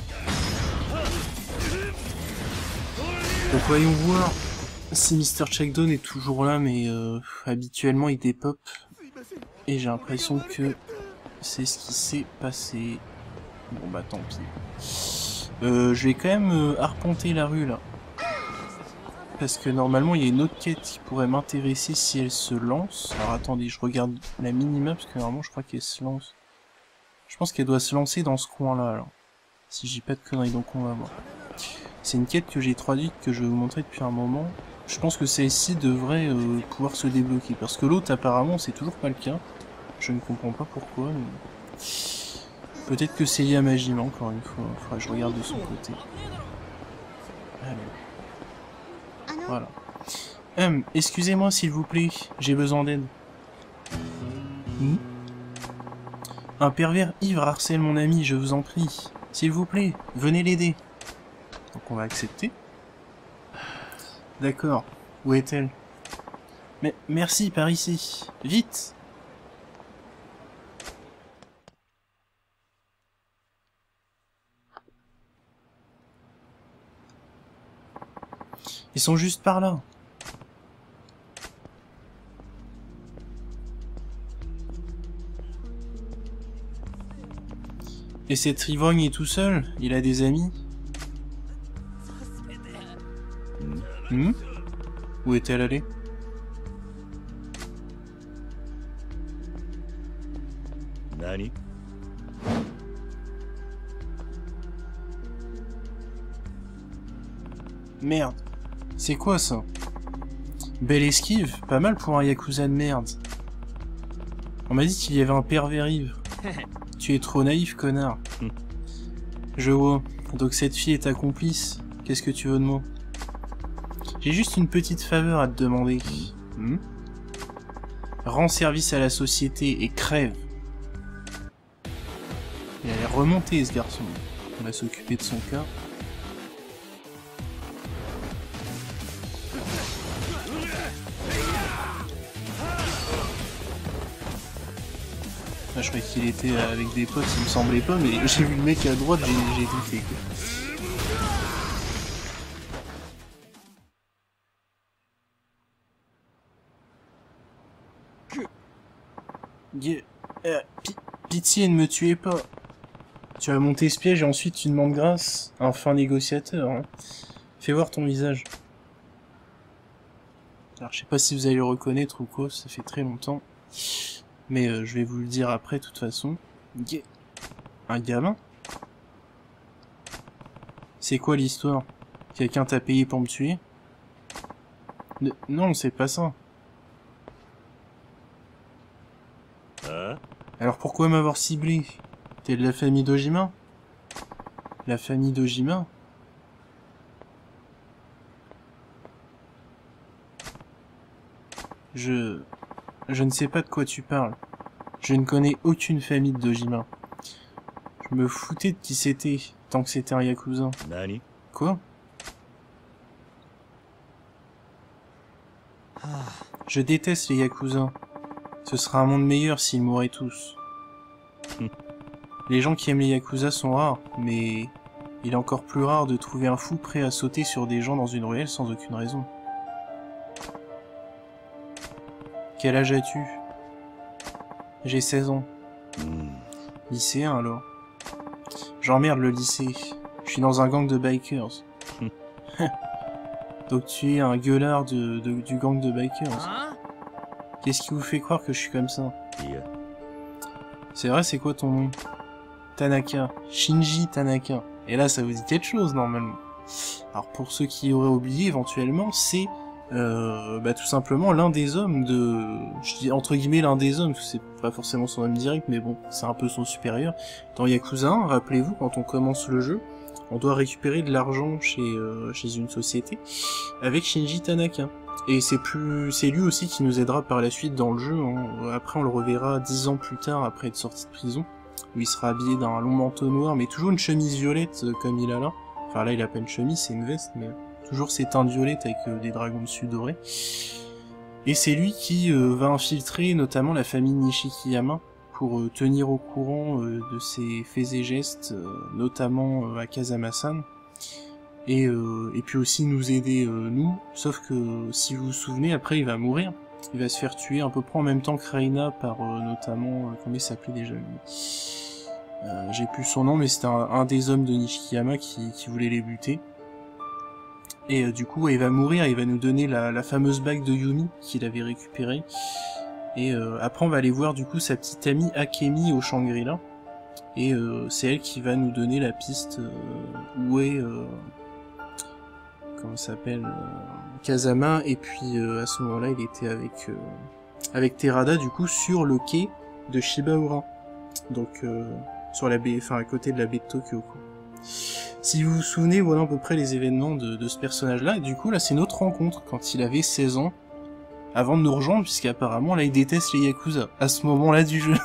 Donc voyons voir si Mr. Checkdown est toujours là, mais habituellement il dépop. Et j'ai l'impression que c'est ce qui s'est passé. Bon bah tant pis. Je vais quand même arpenter la rue là. Parce que normalement il y a une autre quête qui pourrait m'intéresser si elle se lance. Alors attendez, je regarde la minimap parce que normalement je crois qu'elle se lance. Je pense qu'elle doit se lancer dans ce coin là alors. Si j'ai pas de conneries, donc on va voir. C'est une quête que j'ai traduite, que je vais vous montrer depuis un moment. Je pense que celle-ci devrait pouvoir se débloquer. Parce que l'autre, apparemment, c'est toujours pas le cas. Je ne comprends pas pourquoi. Mais... peut-être que c'est lié à Majima, encore une fois. Faudra que je regarde de son côté. Allez. Voilà. Excusez-moi, s'il vous plaît. J'ai besoin d'aide. Un pervers ivre harcèle mon ami, je vous en prie. S'il vous plaît, venez l'aider. Donc on va accepter. D'accord. Où est-elle? Mais merci, par ici. Vite! Ils sont juste par là. Et cette Rivogne est tout seul? Il a des amis? Où est-elle allée? Nani? Merde. C'est quoi ça? Belle esquive, pas mal pour un Yakuza de merde. On m'a dit qu'il y avait un pervers ivre. Tu es trop naïf, connard. Je vois. Donc cette fille est ta complice. Qu'est-ce que tu veux de moi? J'ai juste une petite faveur à te demander. Rends service à la société et crève. Il a l'air remonté, ce garçon. On va s'occuper de son cas. Ah, je croyais qu'il était avec des potes, il me semblait pas, mais j'ai vu le mec à droite, j'ai douté, quoi. Pitié, ne me tuez pas. Tu vas monter ce piège et ensuite tu demandes grâce à un fin négociateur. Hein. Fais voir ton visage. Alors je sais pas si vous allez le reconnaître ou quoi, ça fait très longtemps. Mais je vais vous le dire après de toute façon. Un gamin? C'est quoi l'histoire? Quelqu'un t'a payé pour me tuer? Non, c'est pas ça. Alors pourquoi m'avoir ciblé? T'es de la famille d'Ojima? La famille d'Ojima? Je ne sais pas de quoi tu parles. Je ne connais aucune famille d'Ojima. Je me foutais de qui c'était, tant que c'était un Yakuza. Nani? Quoi? Je déteste les Yakuza. Ce serait un monde meilleur s'ils mouraient tous. Les gens qui aiment les Yakuza sont rares, mais il est encore plus rare de trouver un fou prêt à sauter sur des gens dans une ruelle sans aucune raison. Quel âge as-tu? J'ai 16 ans. Lycéen alors. J'emmerde le lycée. Je suis dans un gang de bikers. Donc tu es un gueulard du gang de bikers. Qu'est-ce qui vous fait croire que je suis comme ça? C'est vrai, c'est quoi ton nom? Tanaka. Shinji Tanaka. Et là, ça vous dit quelque chose, normalement. Alors, pour ceux qui auraient oublié, éventuellement, c'est tout simplement l'un des hommes de... Je dis entre guillemets l'un des hommes, parce que c'est pas forcément son homme direct, mais bon, c'est un peu son supérieur. Dans Yakuza 1, rappelez-vous, quand on commence le jeu, on doit récupérer de l'argent chez une société avec Shinji Tanaka. Et c'est lui aussi qui nous aidera par la suite dans le jeu, hein. Après on le reverra 10 ans plus tard, après être sorti de prison, où il sera habillé d'un long manteau noir, mais toujours une chemise violette comme il a là. Enfin là il a pas une chemise, c'est une veste, mais toujours ses teintes violettes avec des dragons dessus dorés. Et c'est lui qui va infiltrer notamment la famille Nishikiyama pour tenir au courant de ses faits et gestes, notamment à Kazama-san. Et puis aussi nous aider nous, sauf que si vous vous souvenez, après il va mourir. Il va se faire tuer à peu près en même temps que Reina par notamment, comment il s'appelait déjà lui, j'ai plus son nom, mais c'était un des hommes de Nishikiyama qui voulait les buter. Et du coup il va mourir, il va nous donner la fameuse bague de Yumi qu'il avait récupérée. Et après on va aller voir du coup sa petite amie Akemi au Shangri-La. Et c'est elle qui va nous donner la piste où est... comment ça s'appelle, Kazama, et puis à ce moment-là il était avec Terada du coup sur le quai de Shibaura, donc sur la baie, enfin à côté de la baie de Tokyo quoi. Si vous vous souvenez, voilà à peu près les événements de ce personnage-là, et du coup là c'est notre rencontre quand il avait 16 ans, avant de nous rejoindre, puisqu'apparemment là il déteste les Yakuza, à ce moment-là du jeu.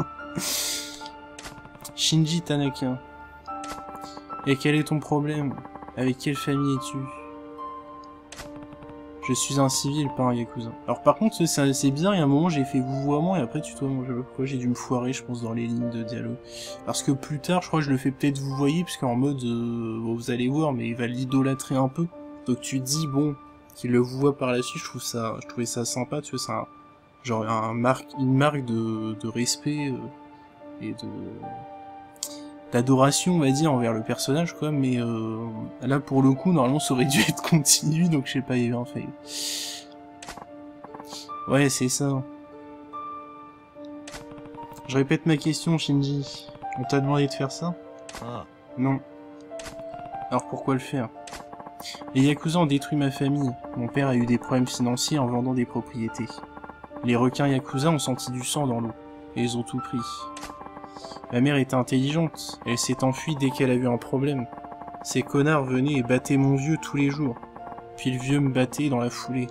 Shinji Tanaka. Et quel est ton problème? Avec quelle famille es-tu? Je suis un civil, pas un Yakuza. Alors par contre, c'est bizarre, il y a un moment j'ai fait vouvoiement et après tutoiement. Je sais pas pourquoi, j'ai dû me foirer, je pense, dans les lignes de dialogue. Parce que plus tard, je crois que je le fais peut-être vous voyez, puisqu'en mode, bon, vous allez voir, mais il va l'idolâtrer un peu. Donc tu dis, bon, qu'il le voit par la suite, je trouvais ça sympa, tu vois, c'est un, genre une marque de respect et d'adoration, on va dire, envers le personnage, quoi, mais là, pour le coup, normalement, ça aurait dû être continu, donc je sais pas, il y a eu un fail. Ouais, c'est ça. Je répète ma question, Shinji. On t'a demandé de faire ça? Non. Alors pourquoi le faire? Les Yakuza ont détruit ma famille. Mon père a eu des problèmes financiers en vendant des propriétés. Les requins Yakuza ont senti du sang dans l'eau, et ils ont tout pris. Ma mère était intelligente, elle s'est enfuie dès qu'elle a eu un problème. Ces connards venaient et battaient mon vieux tous les jours, puis le vieux me battait dans la foulée.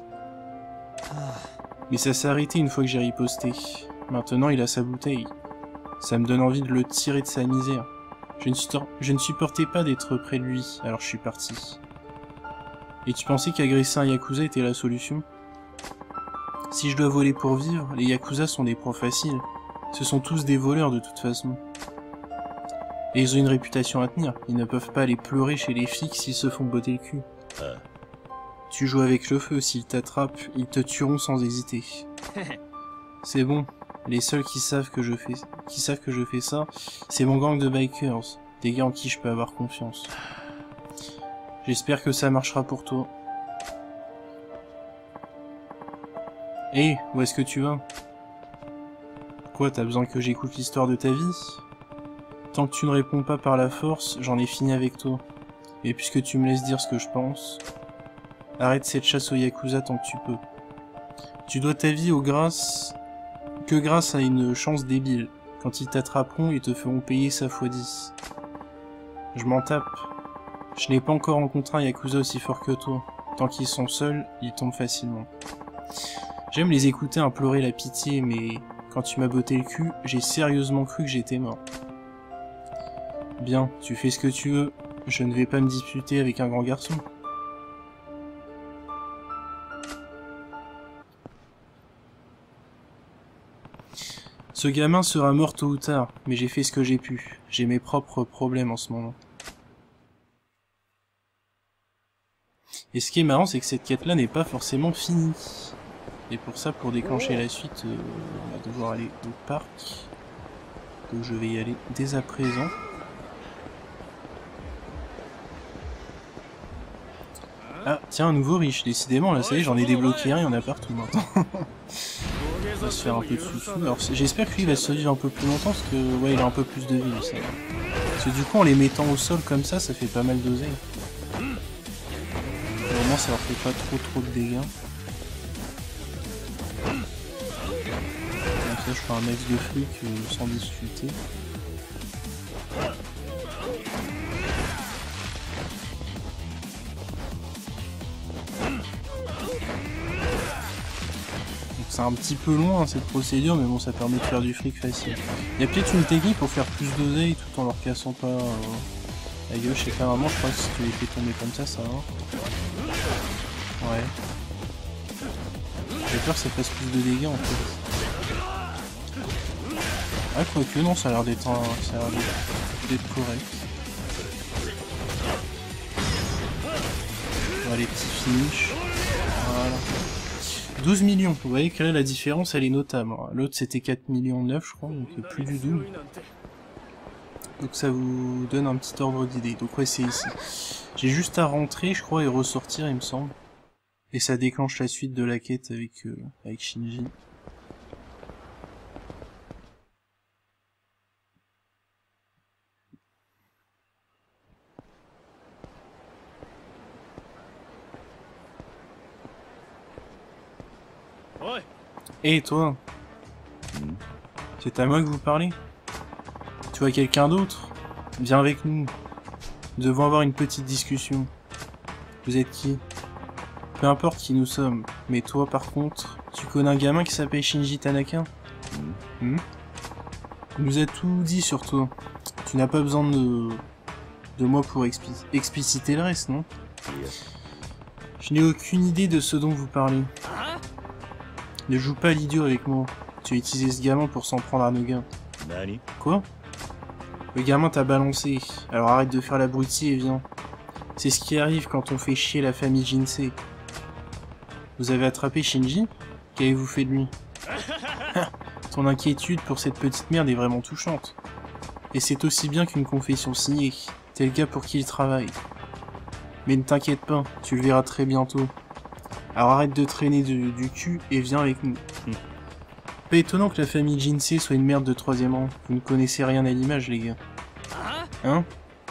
Mais ça s'est arrêté une fois que j'ai riposté. Maintenant il a sa bouteille. Ça me donne envie de le tirer de sa misère. Je ne supportais pas d'être près de lui, alors je suis parti. Et tu pensais qu'agresser un Yakuza était la solution? Si je dois voler pour vivre, les Yakuza sont des profs faciles. Ce sont tous des voleurs de toute façon. Et ils ont une réputation à tenir. Ils ne peuvent pas aller pleurer chez les flics s'ils se font botter le cul. Tu joues avec le feu, s'ils t'attrapent, ils te tueront sans hésiter. C'est bon. Les seuls qui savent que je fais ça, c'est mon gang de bikers. Des gars en qui je peux avoir confiance. J'espère que ça marchera pour toi. Hé, où est-ce que tu vas? Quoi, t'as besoin que j'écoute l'histoire de ta vie? Tant que tu ne réponds pas par la force, j'en ai fini avec toi. Et puisque tu me laisses dire ce que je pense, arrête cette chasse aux Yakuza tant que tu peux. Tu dois ta vie que grâce à une chance débile. Quand ils t'attraperont, ils te feront payer ça x10. Je m'en tape. Je n'ai pas encore rencontré un Yakuza aussi fort que toi. Tant qu'ils sont seuls, ils tombent facilement. J'aime les écouter implorer la pitié, mais quand tu m'as botté le cul, j'ai sérieusement cru que j'étais mort. Bien, tu fais ce que tu veux. Je ne vais pas me disputer avec un grand garçon. Ce gamin sera mort tôt ou tard, mais j'ai fait ce que j'ai pu. J'ai mes propres problèmes en ce moment. Et ce qui est marrant, c'est que cette quête-là n'est pas forcément finie. Et pour ça, pour déclencher la suite, on va devoir aller au parc. Donc je vais y aller dès à présent. Ah, tiens, un nouveau riche, décidément, là, ça y est, j'en ai débloqué un, il y en a partout maintenant. On va se faire un peu de sous-sous. Alors, j'espère que lui va survivre un peu plus longtemps, parce que, ouais, il a un peu plus de vie, ça va. Parce que du coup, en les mettant au sol comme ça fait pas mal d'oseille. Vraiment, ça leur fait pas trop de dégâts. Donc ça, je fais un max de fric sans difficulté. C'est un petit peu long hein, cette procédure, mais bon, ça permet de faire du fric facile. Il y a peut-être une technique pour faire plus d'oseille tout en leur cassant pas la gueule. Je sais pas vraiment, je crois que si tu les fais tomber comme ça va. Ouais. J'ai peur que ça fasse plus de dégâts en fait. Ah, quoique non, ça a l'air d'être correct. Voilà les petits finishes. Voilà. 12 millions, vous voyez que là la différence elle est notable. L'autre c'était 4 millions 9 je crois, donc plus du double. Donc ça vous donne un petit ordre d'idée. Donc ouais c'est ici. J'ai juste à rentrer je crois et ressortir il me semble. Et ça déclenche la suite de la quête avec Shinji. Et toi, c'est à moi que vous parlez? Tu vois quelqu'un d'autre? Viens avec nous. Nous devons avoir une petite discussion. Vous êtes qui? Peu importe qui nous sommes, mais toi par contre, tu connais un gamin qui s'appelle Shinji Tanaka? Il nous a tout dit sur toi. Tu n'as pas besoin de moi pour expliciter le reste, non? Je n'ai aucune idée de ce dont vous parlez. Ne joue pas l'idiot avec moi. Tu as utilisé ce gamin pour s'en prendre à nos gains. Quoi? Le gamin t'a balancé. Alors arrête de faire l'abruti et viens. C'est ce qui arrive quand on fait chier la famille Jinsei. Vous avez attrapé Shinji? Qu'avez-vous fait de lui? Ton inquiétude pour cette petite merde est vraiment touchante. Et c'est aussi bien qu'une confession signée. T'es le gars pour qui il travaille. Mais ne t'inquiète pas, tu le verras très bientôt. Alors arrête de traîner du cul et viens avec nous. Pas étonnant que la famille Jinsei soit une merde de 3e rang. Vous ne connaissez rien à l'image, les gars. Hein?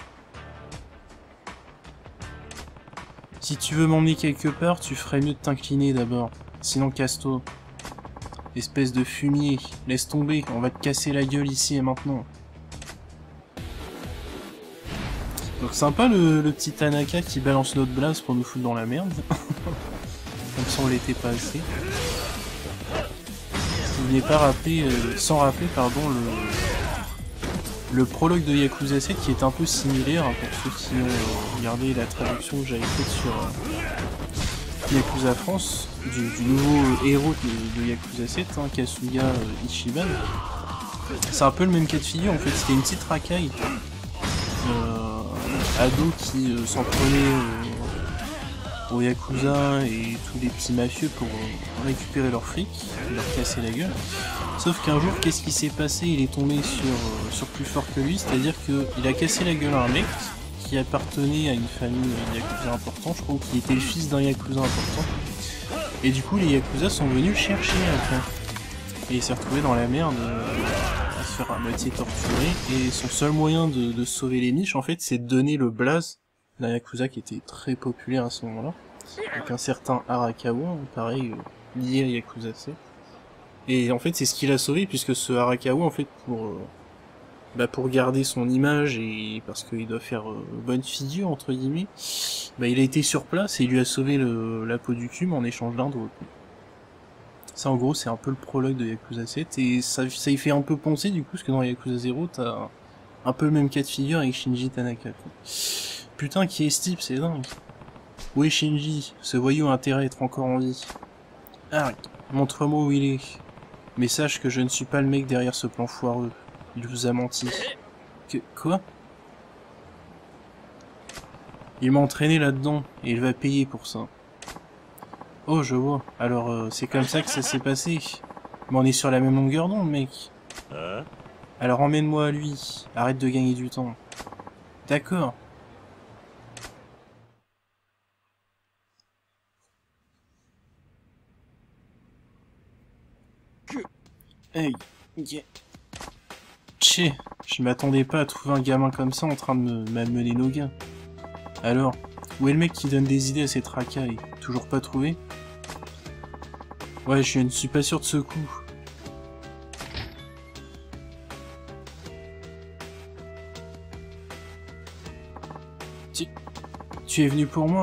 Si tu veux m'emmener quelque part, tu ferais mieux de t'incliner d'abord. Sinon casse-toi. Espèce de fumier, laisse tomber, on va te casser la gueule ici et maintenant. Donc sympa le petit Tanaka qui balance notre blase pour nous foutre dans la merde. Comme si on l'était pas assez. Je n'ai pas rappelé, sans rappeler pardon le prologue de Yakuza 7 qui est un peu similaire hein, pour ceux qui ont regardé la traduction que j'avais faite sur Yakuza France du nouveau héros de Yakuza 7, hein, Kasuga Ichiban. C'est un peu le même cas de figure en fait, c'était une petite racaille ado qui s'en prenait aux Yakuza et tous les petits mafieux pour récupérer leur fric, leur casser la gueule. Sauf qu'un jour, qu'est-ce qui s'est passé? Il est tombé sur plus fort que lui, c'est-à-dire qu'il a cassé la gueule à un mec qui appartenait à une famille Yakuza importante, je crois qu'il était le fils d'un Yakuza important. Et du coup, les Yakuza sont venus le chercher après. Et il s'est retrouvé dans la merde, à se faire à moitié torturer. Et son seul moyen de sauver les niches, en fait, c'est de donner le blaze d'un Yakuza qui était très populaire à ce moment-là. Donc un certain Arakawa, pareil, lié à Yakuza 7. Et en fait, c'est ce qui l'a sauvé, puisque ce Arakawa, en fait, pour garder son image et parce qu'il doit faire bonne figure, entre guillemets, il a été sur place et il lui a sauvé la peau du cul en échange d'un doigt. Ça, en gros, c'est un peu le prologue de Yakuza 7, et ça y fait un peu penser, du coup, parce que dans Yakuza 0, t'as un peu le même cas de figure avec Shinji Tanaka, quoi. Putain, qui est ce type, c'est dingue. Où est Shinji? Ce voyou a intérêt à être encore en vie. Ah, montre-moi où il est. Mais sache que je ne suis pas le mec derrière ce plan foireux. Il vous a menti. Quoi? Il m'a entraîné là-dedans, et il va payer pour ça. Oh, je vois. Alors, c'est comme ça que ça s'est passé. Mais on est sur la même longueur d'onde, mec. Alors emmène-moi à lui. Arrête de gagner du temps. D'accord. Hey, yeah. Tché, je m'attendais pas à trouver un gamin comme ça en train de m'amener nos gains. Alors, où est le mec qui donne des idées à ces racailles? Toujours pas trouvé? Ouais, je ne suis pas sûr de ce coup. Tu es venu pour moi?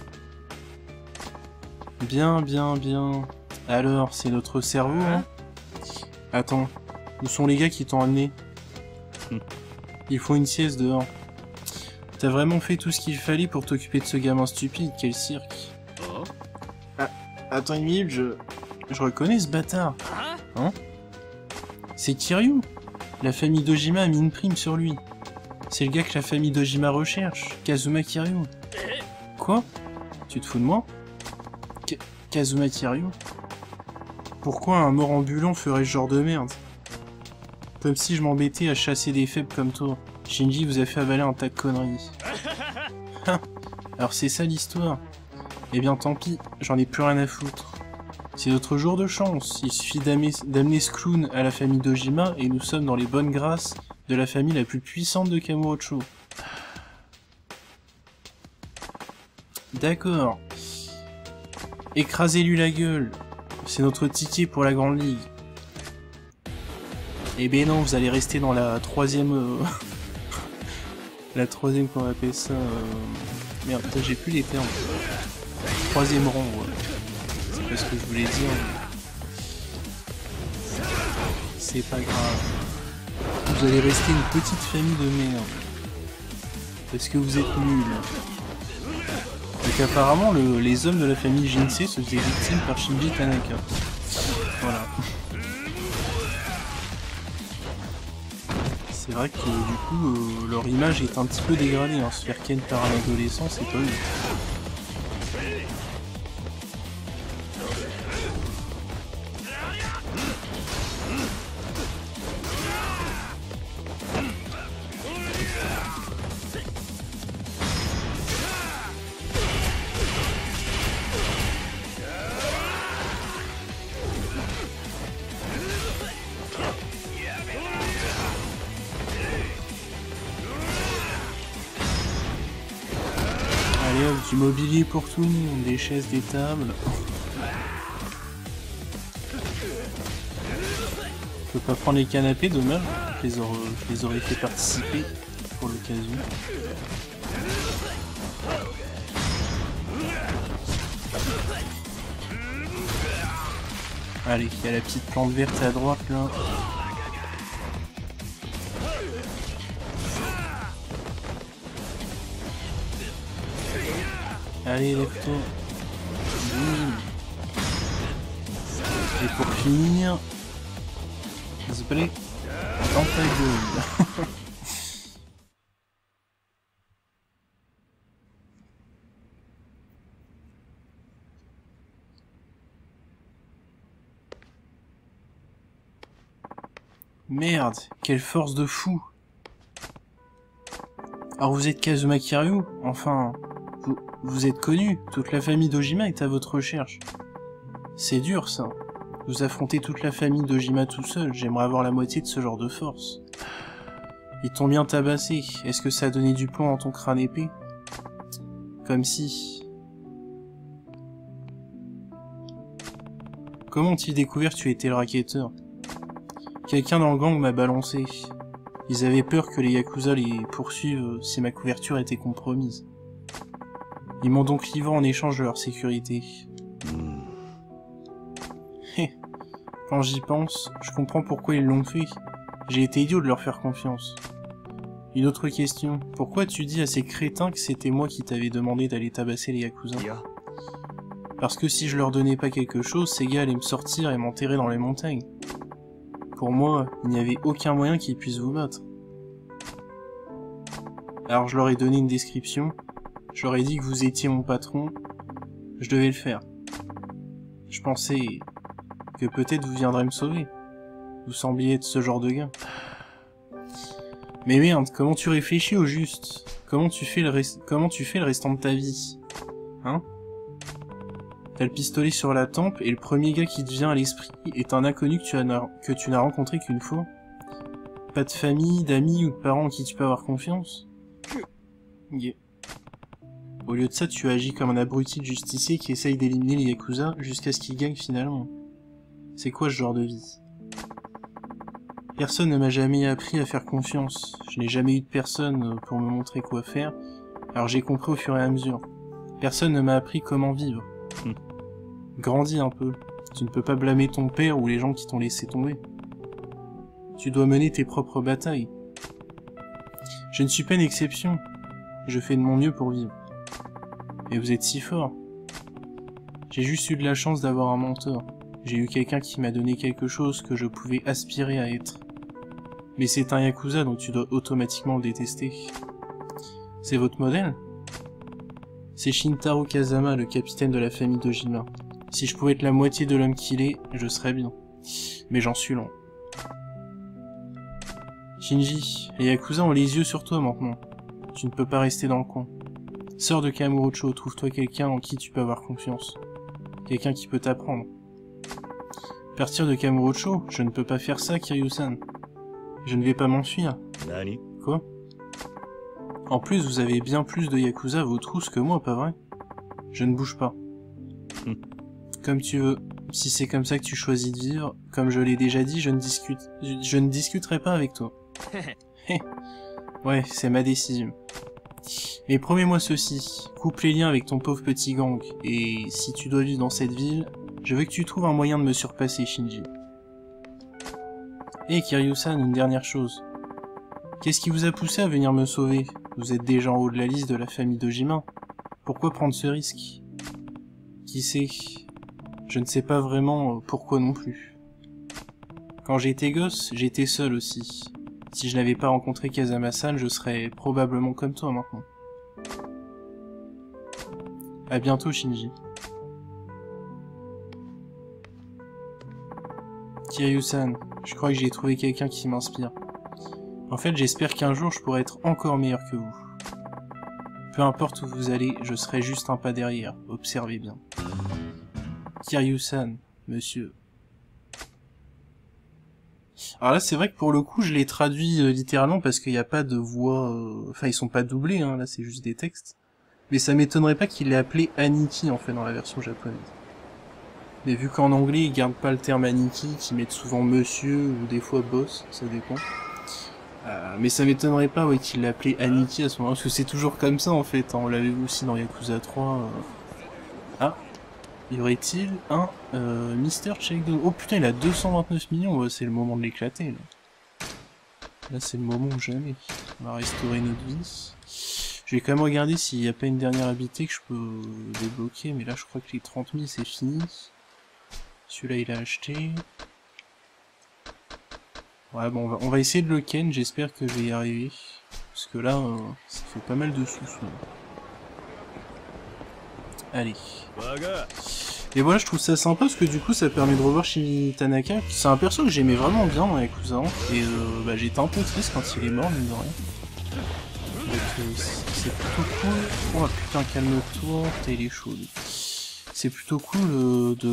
Bien, bien, bien. Alors, c'est notre cerveau, hein? Attends, où sont les gars qui t'ont amené? Ils font une sieste dehors. T'as vraiment fait tout ce qu'il fallait pour t'occuper de ce gamin stupide, quel cirque. Ah, attends une minute, je reconnais ce bâtard. Hein? C'est Kiryu. La famille Dojima a mis une prime sur lui. C'est le gars que la famille Dojima recherche, Kazuma Kiryu. Quoi? Tu te fous de moi? Kazuma Kiryu? Pourquoi un mort ambulant ferait ce genre de merde? Comme si je m'embêtais à chasser des faibles comme toi. Shinji vous a fait avaler un tas de conneries. Alors c'est ça l'histoire. Eh bien tant pis, j'en ai plus rien à foutre. C'est notre jour de chance, il suffit d'amener ce clown à la famille Dojima et nous sommes dans les bonnes grâces de la famille la plus puissante de Kamurocho. D'accord. Écrasez-lui la gueule. C'est notre ticket pour la Grande Ligue. Eh ben non, vous allez rester dans la troisième... la troisième, qu'on appelle ça... Merde, j'ai plus les termes. Troisième rang, ouais. C'est pas ce que je voulais dire. Mais... c'est pas grave. Vous allez rester une petite famille de merde. Parce que vous êtes nuls. Donc apparemment, les hommes de la famille Jinsei se faisaient victimes par Shinji Tanaka. Voilà. C'est vrai que du coup, leur image est un petit peu dégradée. Hein. Se faire ken par un adolescent, c'est pas ouf. Allez hop, du mobilier pour tout le monde, des chaises, des tables. Je peux pas prendre les canapés, dommage. Je les aurais fait participer pour l'occasion. Allez, il y a la petite plante verte à droite là. Allez, lève-toi. Et pour finir, Zblé dans ta gueule. Merde, quelle force de fou. Alors vous êtes Kazuma Kiryu, enfin... Vous êtes connu, toute la famille Dojima est à votre recherche. C'est dur ça. Vous affrontez toute la famille Dojima tout seul, j'aimerais avoir la moitié de ce genre de force. Ils t'ont bien tabassé, est-ce que ça a donné du plomb dans ton crâne épais? Comme si... Comment ont-ils découvert que tu étais le racketteur? Quelqu'un dans le gang m'a balancé. Ils avaient peur que les Yakuza les poursuivent si ma couverture était compromise. Ils m'ont donc livré en échange de leur sécurité. Quand j'y pense, je comprends pourquoi ils l'ont fait. J'ai été idiot de leur faire confiance. Une autre question, pourquoi tu dis à ces crétins que c'était moi qui t'avais demandé d'aller tabasser les Yakuza? Parce que si je leur donnais pas quelque chose, ces gars allaient me sortir et m'enterrer dans les montagnes. Pour moi, il n'y avait aucun moyen qu'il puisse vous battre. Alors je leur ai donné une description, je leur ai dit que vous étiez mon patron, je devais le faire. Je pensais que peut-être vous viendrez me sauver. Vous sembliez être ce genre de gars. Mais merde, comment tu réfléchis au juste? Comment tu fais le restant de ta vie? Hein? T'as le pistolet sur la tempe et le premier gars qui te vient à l'esprit est un inconnu que tu n'as rencontré qu'une fois. Pas de famille, d'amis ou de parents en qui tu peux avoir confiance. Yeah. Au lieu de ça, tu agis comme un abruti de justicier qui essaye d'éliminer les Yakuza jusqu'à ce qu'il gagne finalement. C'est quoi ce genre de vie? Personne ne m'a jamais appris à faire confiance. Je n'ai jamais eu de personne pour me montrer quoi faire, alors j'ai compris au fur et à mesure. Personne ne m'a appris comment vivre. Grandis un peu. Tu ne peux pas blâmer ton père ou les gens qui t'ont laissé tomber. Tu dois mener tes propres batailles. Je ne suis pas une exception. Je fais de mon mieux pour vivre. Et vous êtes si fort. J'ai juste eu de la chance d'avoir un mentor. J'ai eu quelqu'un qui m'a donné quelque chose que je pouvais aspirer à être. Mais c'est un Yakuza, donc tu dois automatiquement le détester. C'est votre modèle? C'est Shintaro Kazama, le capitaine de la famille d'Ojima. Si je pouvais être la moitié de l'homme qu'il est, je serais bien. Mais j'en suis loin. Shinji, les Yakuza ont les yeux sur toi maintenant. Tu ne peux pas rester dans le coin. Sors de Kamurocho, trouve-toi quelqu'un en qui tu peux avoir confiance. Quelqu'un qui peut t'apprendre. Partir de Kamurocho, je ne peux pas faire ça, Kiryu-san. Je ne vais pas m'enfuir. Nani? Quoi? En plus, vous avez bien plus de Yakuza à vos trousses que moi, pas vrai? Je ne bouge pas. Comme tu veux. Si c'est comme ça que tu choisis de vivre, comme je l'ai déjà dit, je ne discuterai pas avec toi. Ouais, c'est ma décision. Mais promets-moi ceci, coupe les liens avec ton pauvre petit gang, et si tu dois vivre dans cette ville, je veux que tu trouves un moyen de me surpasser, Shinji. Et Kiryu-san, une dernière chose. Qu'est-ce qui vous a poussé à venir me sauver? Vous êtes déjà en haut de la liste de la famille d'Ojima. Pourquoi prendre ce risque? Qui sait? Je ne sais pas vraiment pourquoi non plus. Quand j'étais gosse, j'étais seul aussi. Si je n'avais pas rencontré Kazama-san, je serais probablement comme toi maintenant. À bientôt, Shinji. Kiryu-san, je crois que j'ai trouvé quelqu'un qui m'inspire. En fait, j'espère qu'un jour je pourrai être encore meilleur que vous. Peu importe où vous allez, je serai juste un pas derrière. Observez bien. Kiryu-san, monsieur. Alors là, c'est vrai que pour le coup, je l'ai traduit littéralement parce qu'il n'y a pas de voix... Enfin, ils sont pas doublés, hein, là c'est juste des textes. Mais ça m'étonnerait pas qu'il l'ait appelé Aniki, en fait, dans la version japonaise. Mais vu qu'en anglais, ils gardent pas le terme Aniki, qu'ils mettent souvent monsieur ou des fois boss, ça dépend. Mais ça m'étonnerait pas, ouais, qu'il l'appelait Aniki à ce moment-là, parce que c'est toujours comme ça, en fait, hein. On l'avait vu aussi dans Yakuza 3. Ah, y aurait-il un Mister Checkdown? Oh putain, il a 229 millions, ouais, c'est le moment de l'éclater, là. Là, c'est le moment ou jamais. On va restaurer notre vie. Je vais quand même regarder s'il n'y a pas une dernière habité que je peux débloquer, mais là, je crois que les 30 000, c'est fini. Celui-là, il a acheté. Ouais, bon, on va essayer de le ken, j'espère que je vais y arriver. Parce que là, ça fait pas mal de sous. Allez. Et voilà, je trouve ça sympa parce que du coup, ça permet de revoir Shinji Tanaka. C'est un perso que j'aimais vraiment bien dans Yakuza 1. Et bah, j'étais un peu triste quand il est mort, mine de rien. Donc c'est plutôt cool. Oh putain, calme-toi, t'es les chaudes. C'est plutôt cool de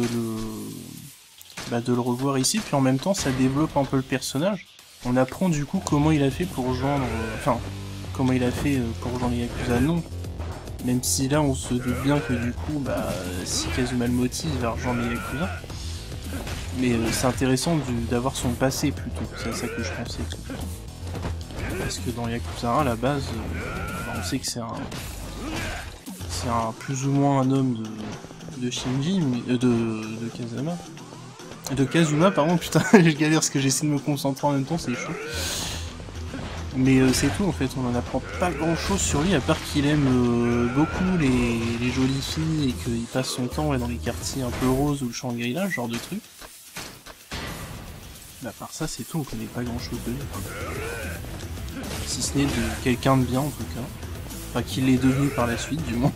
le revoir ici, puis en même temps ça développe un peu le personnage. On apprend du coup comment il a fait pour rejoindre... Enfin, comment il a fait pour rejoindre les Yakuza, non. Même si là on se doute bien que du coup, bah, si Kazuma le motive, il va rejoindre les Yakuza. Mais c'est intéressant d'avoir son passé plutôt, c'est à ça que je pensais tout. Parce que dans Yakuza 1, à la base, on sait que c'est un plus ou moins un homme de Shinji, mais, de Kazama. De Kazuma, pardon, putain, je galère parce que j'essaie de me concentrer en même temps, c'est chaud. Mais c'est tout en fait, on en apprend pas grand chose sur lui, à part qu'il aime beaucoup les jolies filles et qu'il passe son temps dans les quartiers un peu roses ou le Shangri-La, ce genre de truc. À part ça, c'est tout, on connaît pas grand chose de lui. Si ce n'est de quelqu'un de bien en tout cas. Enfin, qu'il est devenu par la suite, du moins.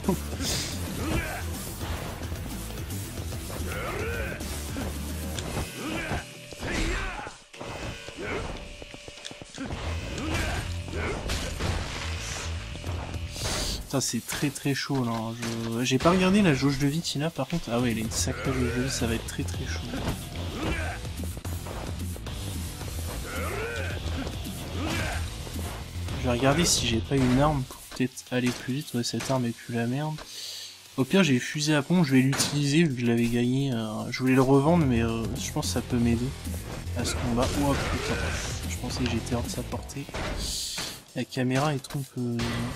Ça c'est très très chaud là. J'ai pas regardé la jauge de vie qu'il a par contre. Ah ouais, elle a une sacrée jauge de vie, ça va être très très chaud. Je vais regarder si j'ai pas une arme pour peut-être aller plus vite. Ouais, cette arme est plus la merde. Au pire, j'ai fusée à pompe, je vais l'utiliser vu que je l'avais gagné. Je voulais le revendre, mais je pense que ça peut m'aider à ce combat. Oh putain, je pensais que j'étais hors de sa portée. La caméra est trop peu.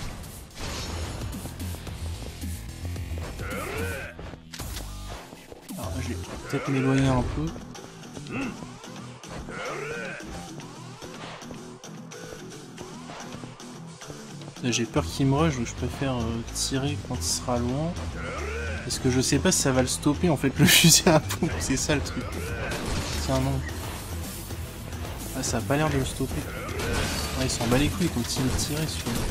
Alors, je vais peut-être m'éloigner un peu. J'ai peur qu'il me rush, donc je préfère tirer quand il sera loin. Parce que je sais pas si ça va le stopper en fait, le fusil à pompe, c'est ça le truc. Tiens non. Ah, ça a pas l'air de le stopper. Ouais, il s'en bat les couilles, il continue de tirer sur lui.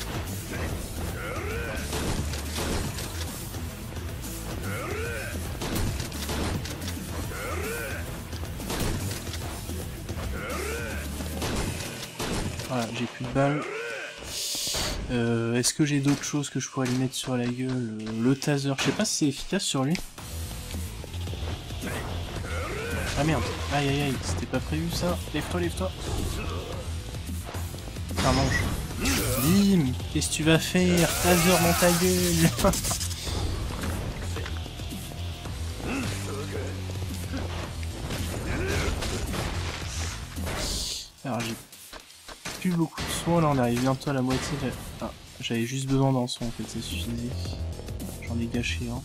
Voilà, j'ai plus de balles. Est-ce que j'ai d'autres choses que je pourrais lui mettre sur la gueule? Le taser, je sais pas si c'est efficace sur lui. Ah merde, aïe aïe aïe, c'était pas prévu ça. Lève-toi, lève-toi. Ça mange. Bim, qu'est-ce que tu vas faire? Taser dans ta gueule. Alors j'ai plus beaucoup de soins, là on arrive bientôt à la moitié. Ah, j'avais juste besoin d'un soin en fait, ça suffisait. J'en ai gâché un.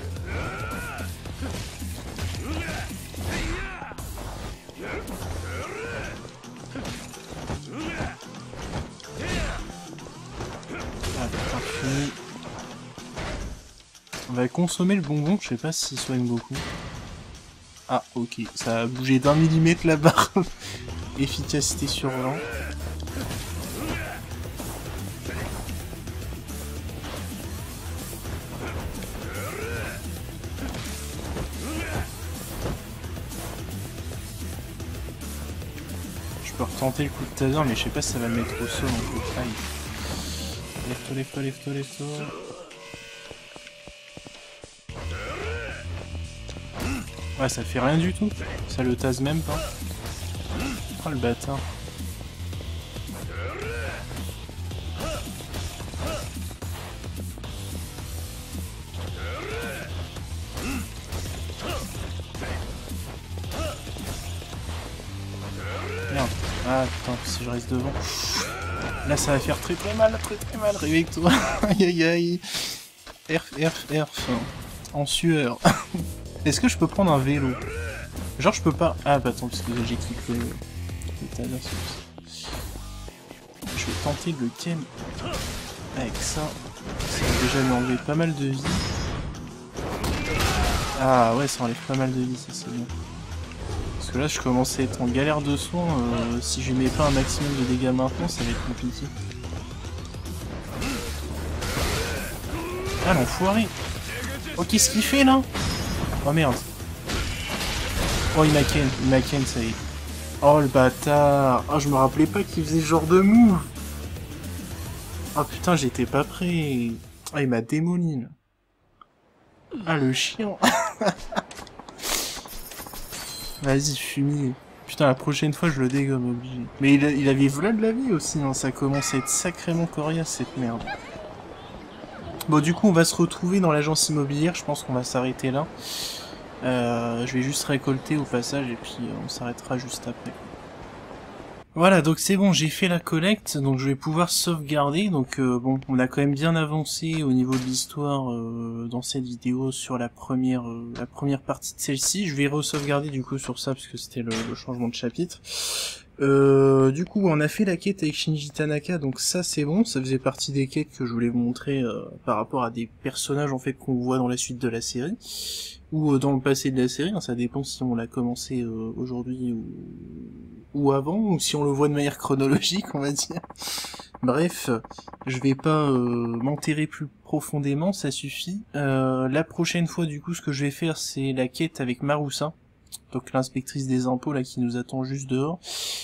Ah putain, fini. On va consommer le bonbon, je sais pas s'il soigne beaucoup. Ah ok, ça a bougé d'1 millimètre la barre. Efficacité sur 20. Je peux retenter le coup de taser, mais je sais pas si ça va le mettre au sol en fait. Aïe. Lève-toi, lève-toi, lève-toi, lève-toi. Ouais, ça fait rien du tout. Ça le tase même pas. Oh le bâtard. Merde. Ah putain, si je reste devant. Là ça va faire très mal, réveille-toi. Aïe aïe aïe. Erf. En sueur. Est-ce que je peux prendre un vélo? Genre je peux pas... Ah bah attends, parce que j'ai cliqué le taser. Je vais tenter de le ken avec ça. Ça va déjà lui enlever pas mal de vie. Ah ouais, ça enlève pas mal de vie, ça c'est bien. Parce que là je commence à être en galère de soins. Si je mets pas un maximum de dégâts maintenant, ça va être compliqué. Ah l'enfoiré. Oh qu'est-ce qu'il fait là? Oh merde. Oh il m'a ken, ça y est. Oh le bâtard. Oh je me rappelais pas qu'il faisait ce genre de move. Oh putain j'étais pas prêt. Oh il m'a démoli là. Ah le chien. Vas-y fumier. Putain la prochaine fois je le dégomme obligé. Mais il avait voilà de la vie aussi, hein. Ça commence à être sacrément coriace cette merde. Bon du coup on va se retrouver dans l'agence immobilière, je pense qu'on va s'arrêter là. Je vais juste récolter au passage et puis on s'arrêtera juste après. Voilà, donc c'est bon, j'ai fait la collecte, donc je vais pouvoir sauvegarder. Donc bon, on a quand même bien avancé au niveau de l'histoire dans cette vidéo sur la première partie de celle-ci. Je vais re-sauvegarder du coup sur ça parce que c'était le changement de chapitre. Du coup, on a fait la quête avec Shinji Tanaka, donc ça c'est bon, ça faisait partie des quêtes que je voulais vous montrer par rapport à des personnages en fait qu'on voit dans la suite de la série, ou dans le passé de la série, hein, ça dépend si on l'a commencé aujourd'hui ou avant, ou si on le voit de manière chronologique, on va dire. Bref, je vais pas m'enterrer plus profondément, ça suffit. La prochaine fois, du coup, ce que je vais faire, c'est la quête avec Marusa, donc l'inspectrice des impôts là qui nous attend juste dehors.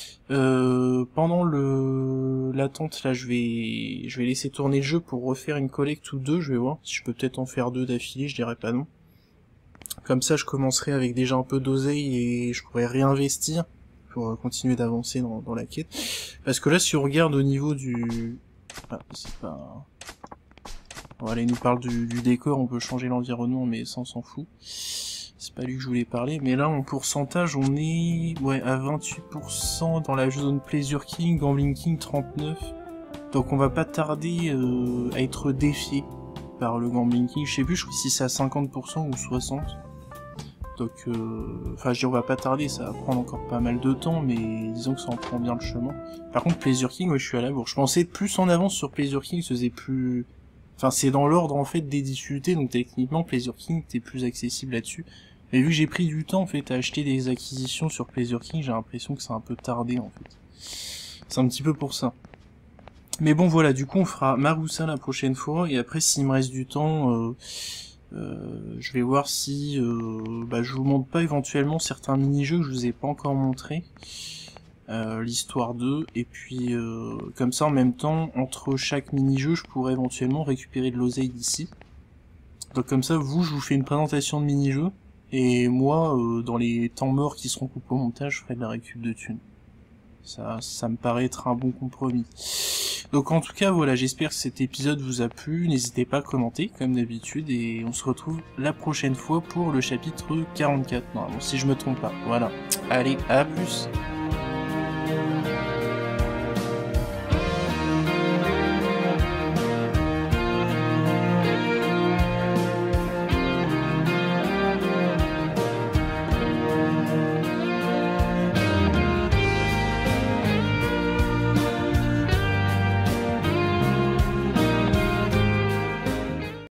Pendant l'attente là, je vais laisser tourner le jeu pour refaire une collecte ou deux, je vais voir si je peux peut-être en faire deux d'affilée, je dirais pas non. Comme ça, je commencerai avec déjà un peu d'oseille et je pourrais réinvestir pour continuer d'avancer dans la quête. Parce que là, si on regarde au niveau du... Ah, c'est pas... Voilà, il nous parle du décor, on peut changer l'environnement, mais ça, on s'en fout. C'est pas lui que je voulais parler, mais là, en pourcentage, on est... Ouais, à 28% dans la zone Pleasure King, Gambling King 39. Donc on va pas tarder à être défié par le Gambling King. Je sais plus, je crois si c'est à 50% ou 60%. Donc, enfin, je dis on va pas tarder, ça va prendre encore pas mal de temps, mais disons que ça en prend bien le chemin. Par contre, Pleasure King, ouais, je suis à la bourre. Je pensais être plus en avance sur Pleasure King, ça faisait plus... Enfin, c'est dans l'ordre, en fait, des difficultés, donc techniquement, Pleasure King, t'es plus accessible là-dessus. Mais vu que j'ai pris du temps, en fait, à acheter des acquisitions sur Pleasure King, j'ai l'impression que c'est un peu tardé, en fait. C'est un petit peu pour ça. Mais bon, voilà, du coup, on fera Marusa la prochaine fois, et après, s'il me reste du temps... je vais voir si je vous montre pas éventuellement certains mini-jeux que je vous ai pas encore montré, l'histoire d'eux, et puis comme ça en même temps, entre chaque mini-jeu, je pourrais éventuellement récupérer de l'oseille d'ici. Donc comme ça, je vous fais une présentation de mini-jeux, et moi, dans les temps morts qui seront coupés au montage, je ferai de la récup de thunes. Ça me paraît être un bon compromis. Donc en tout cas voilà, j'espère que cet épisode vous a plu, n'hésitez pas à commenter comme d'habitude et on se retrouve la prochaine fois pour le chapitre 44, normalement si je me trompe pas, voilà. Allez, à plus.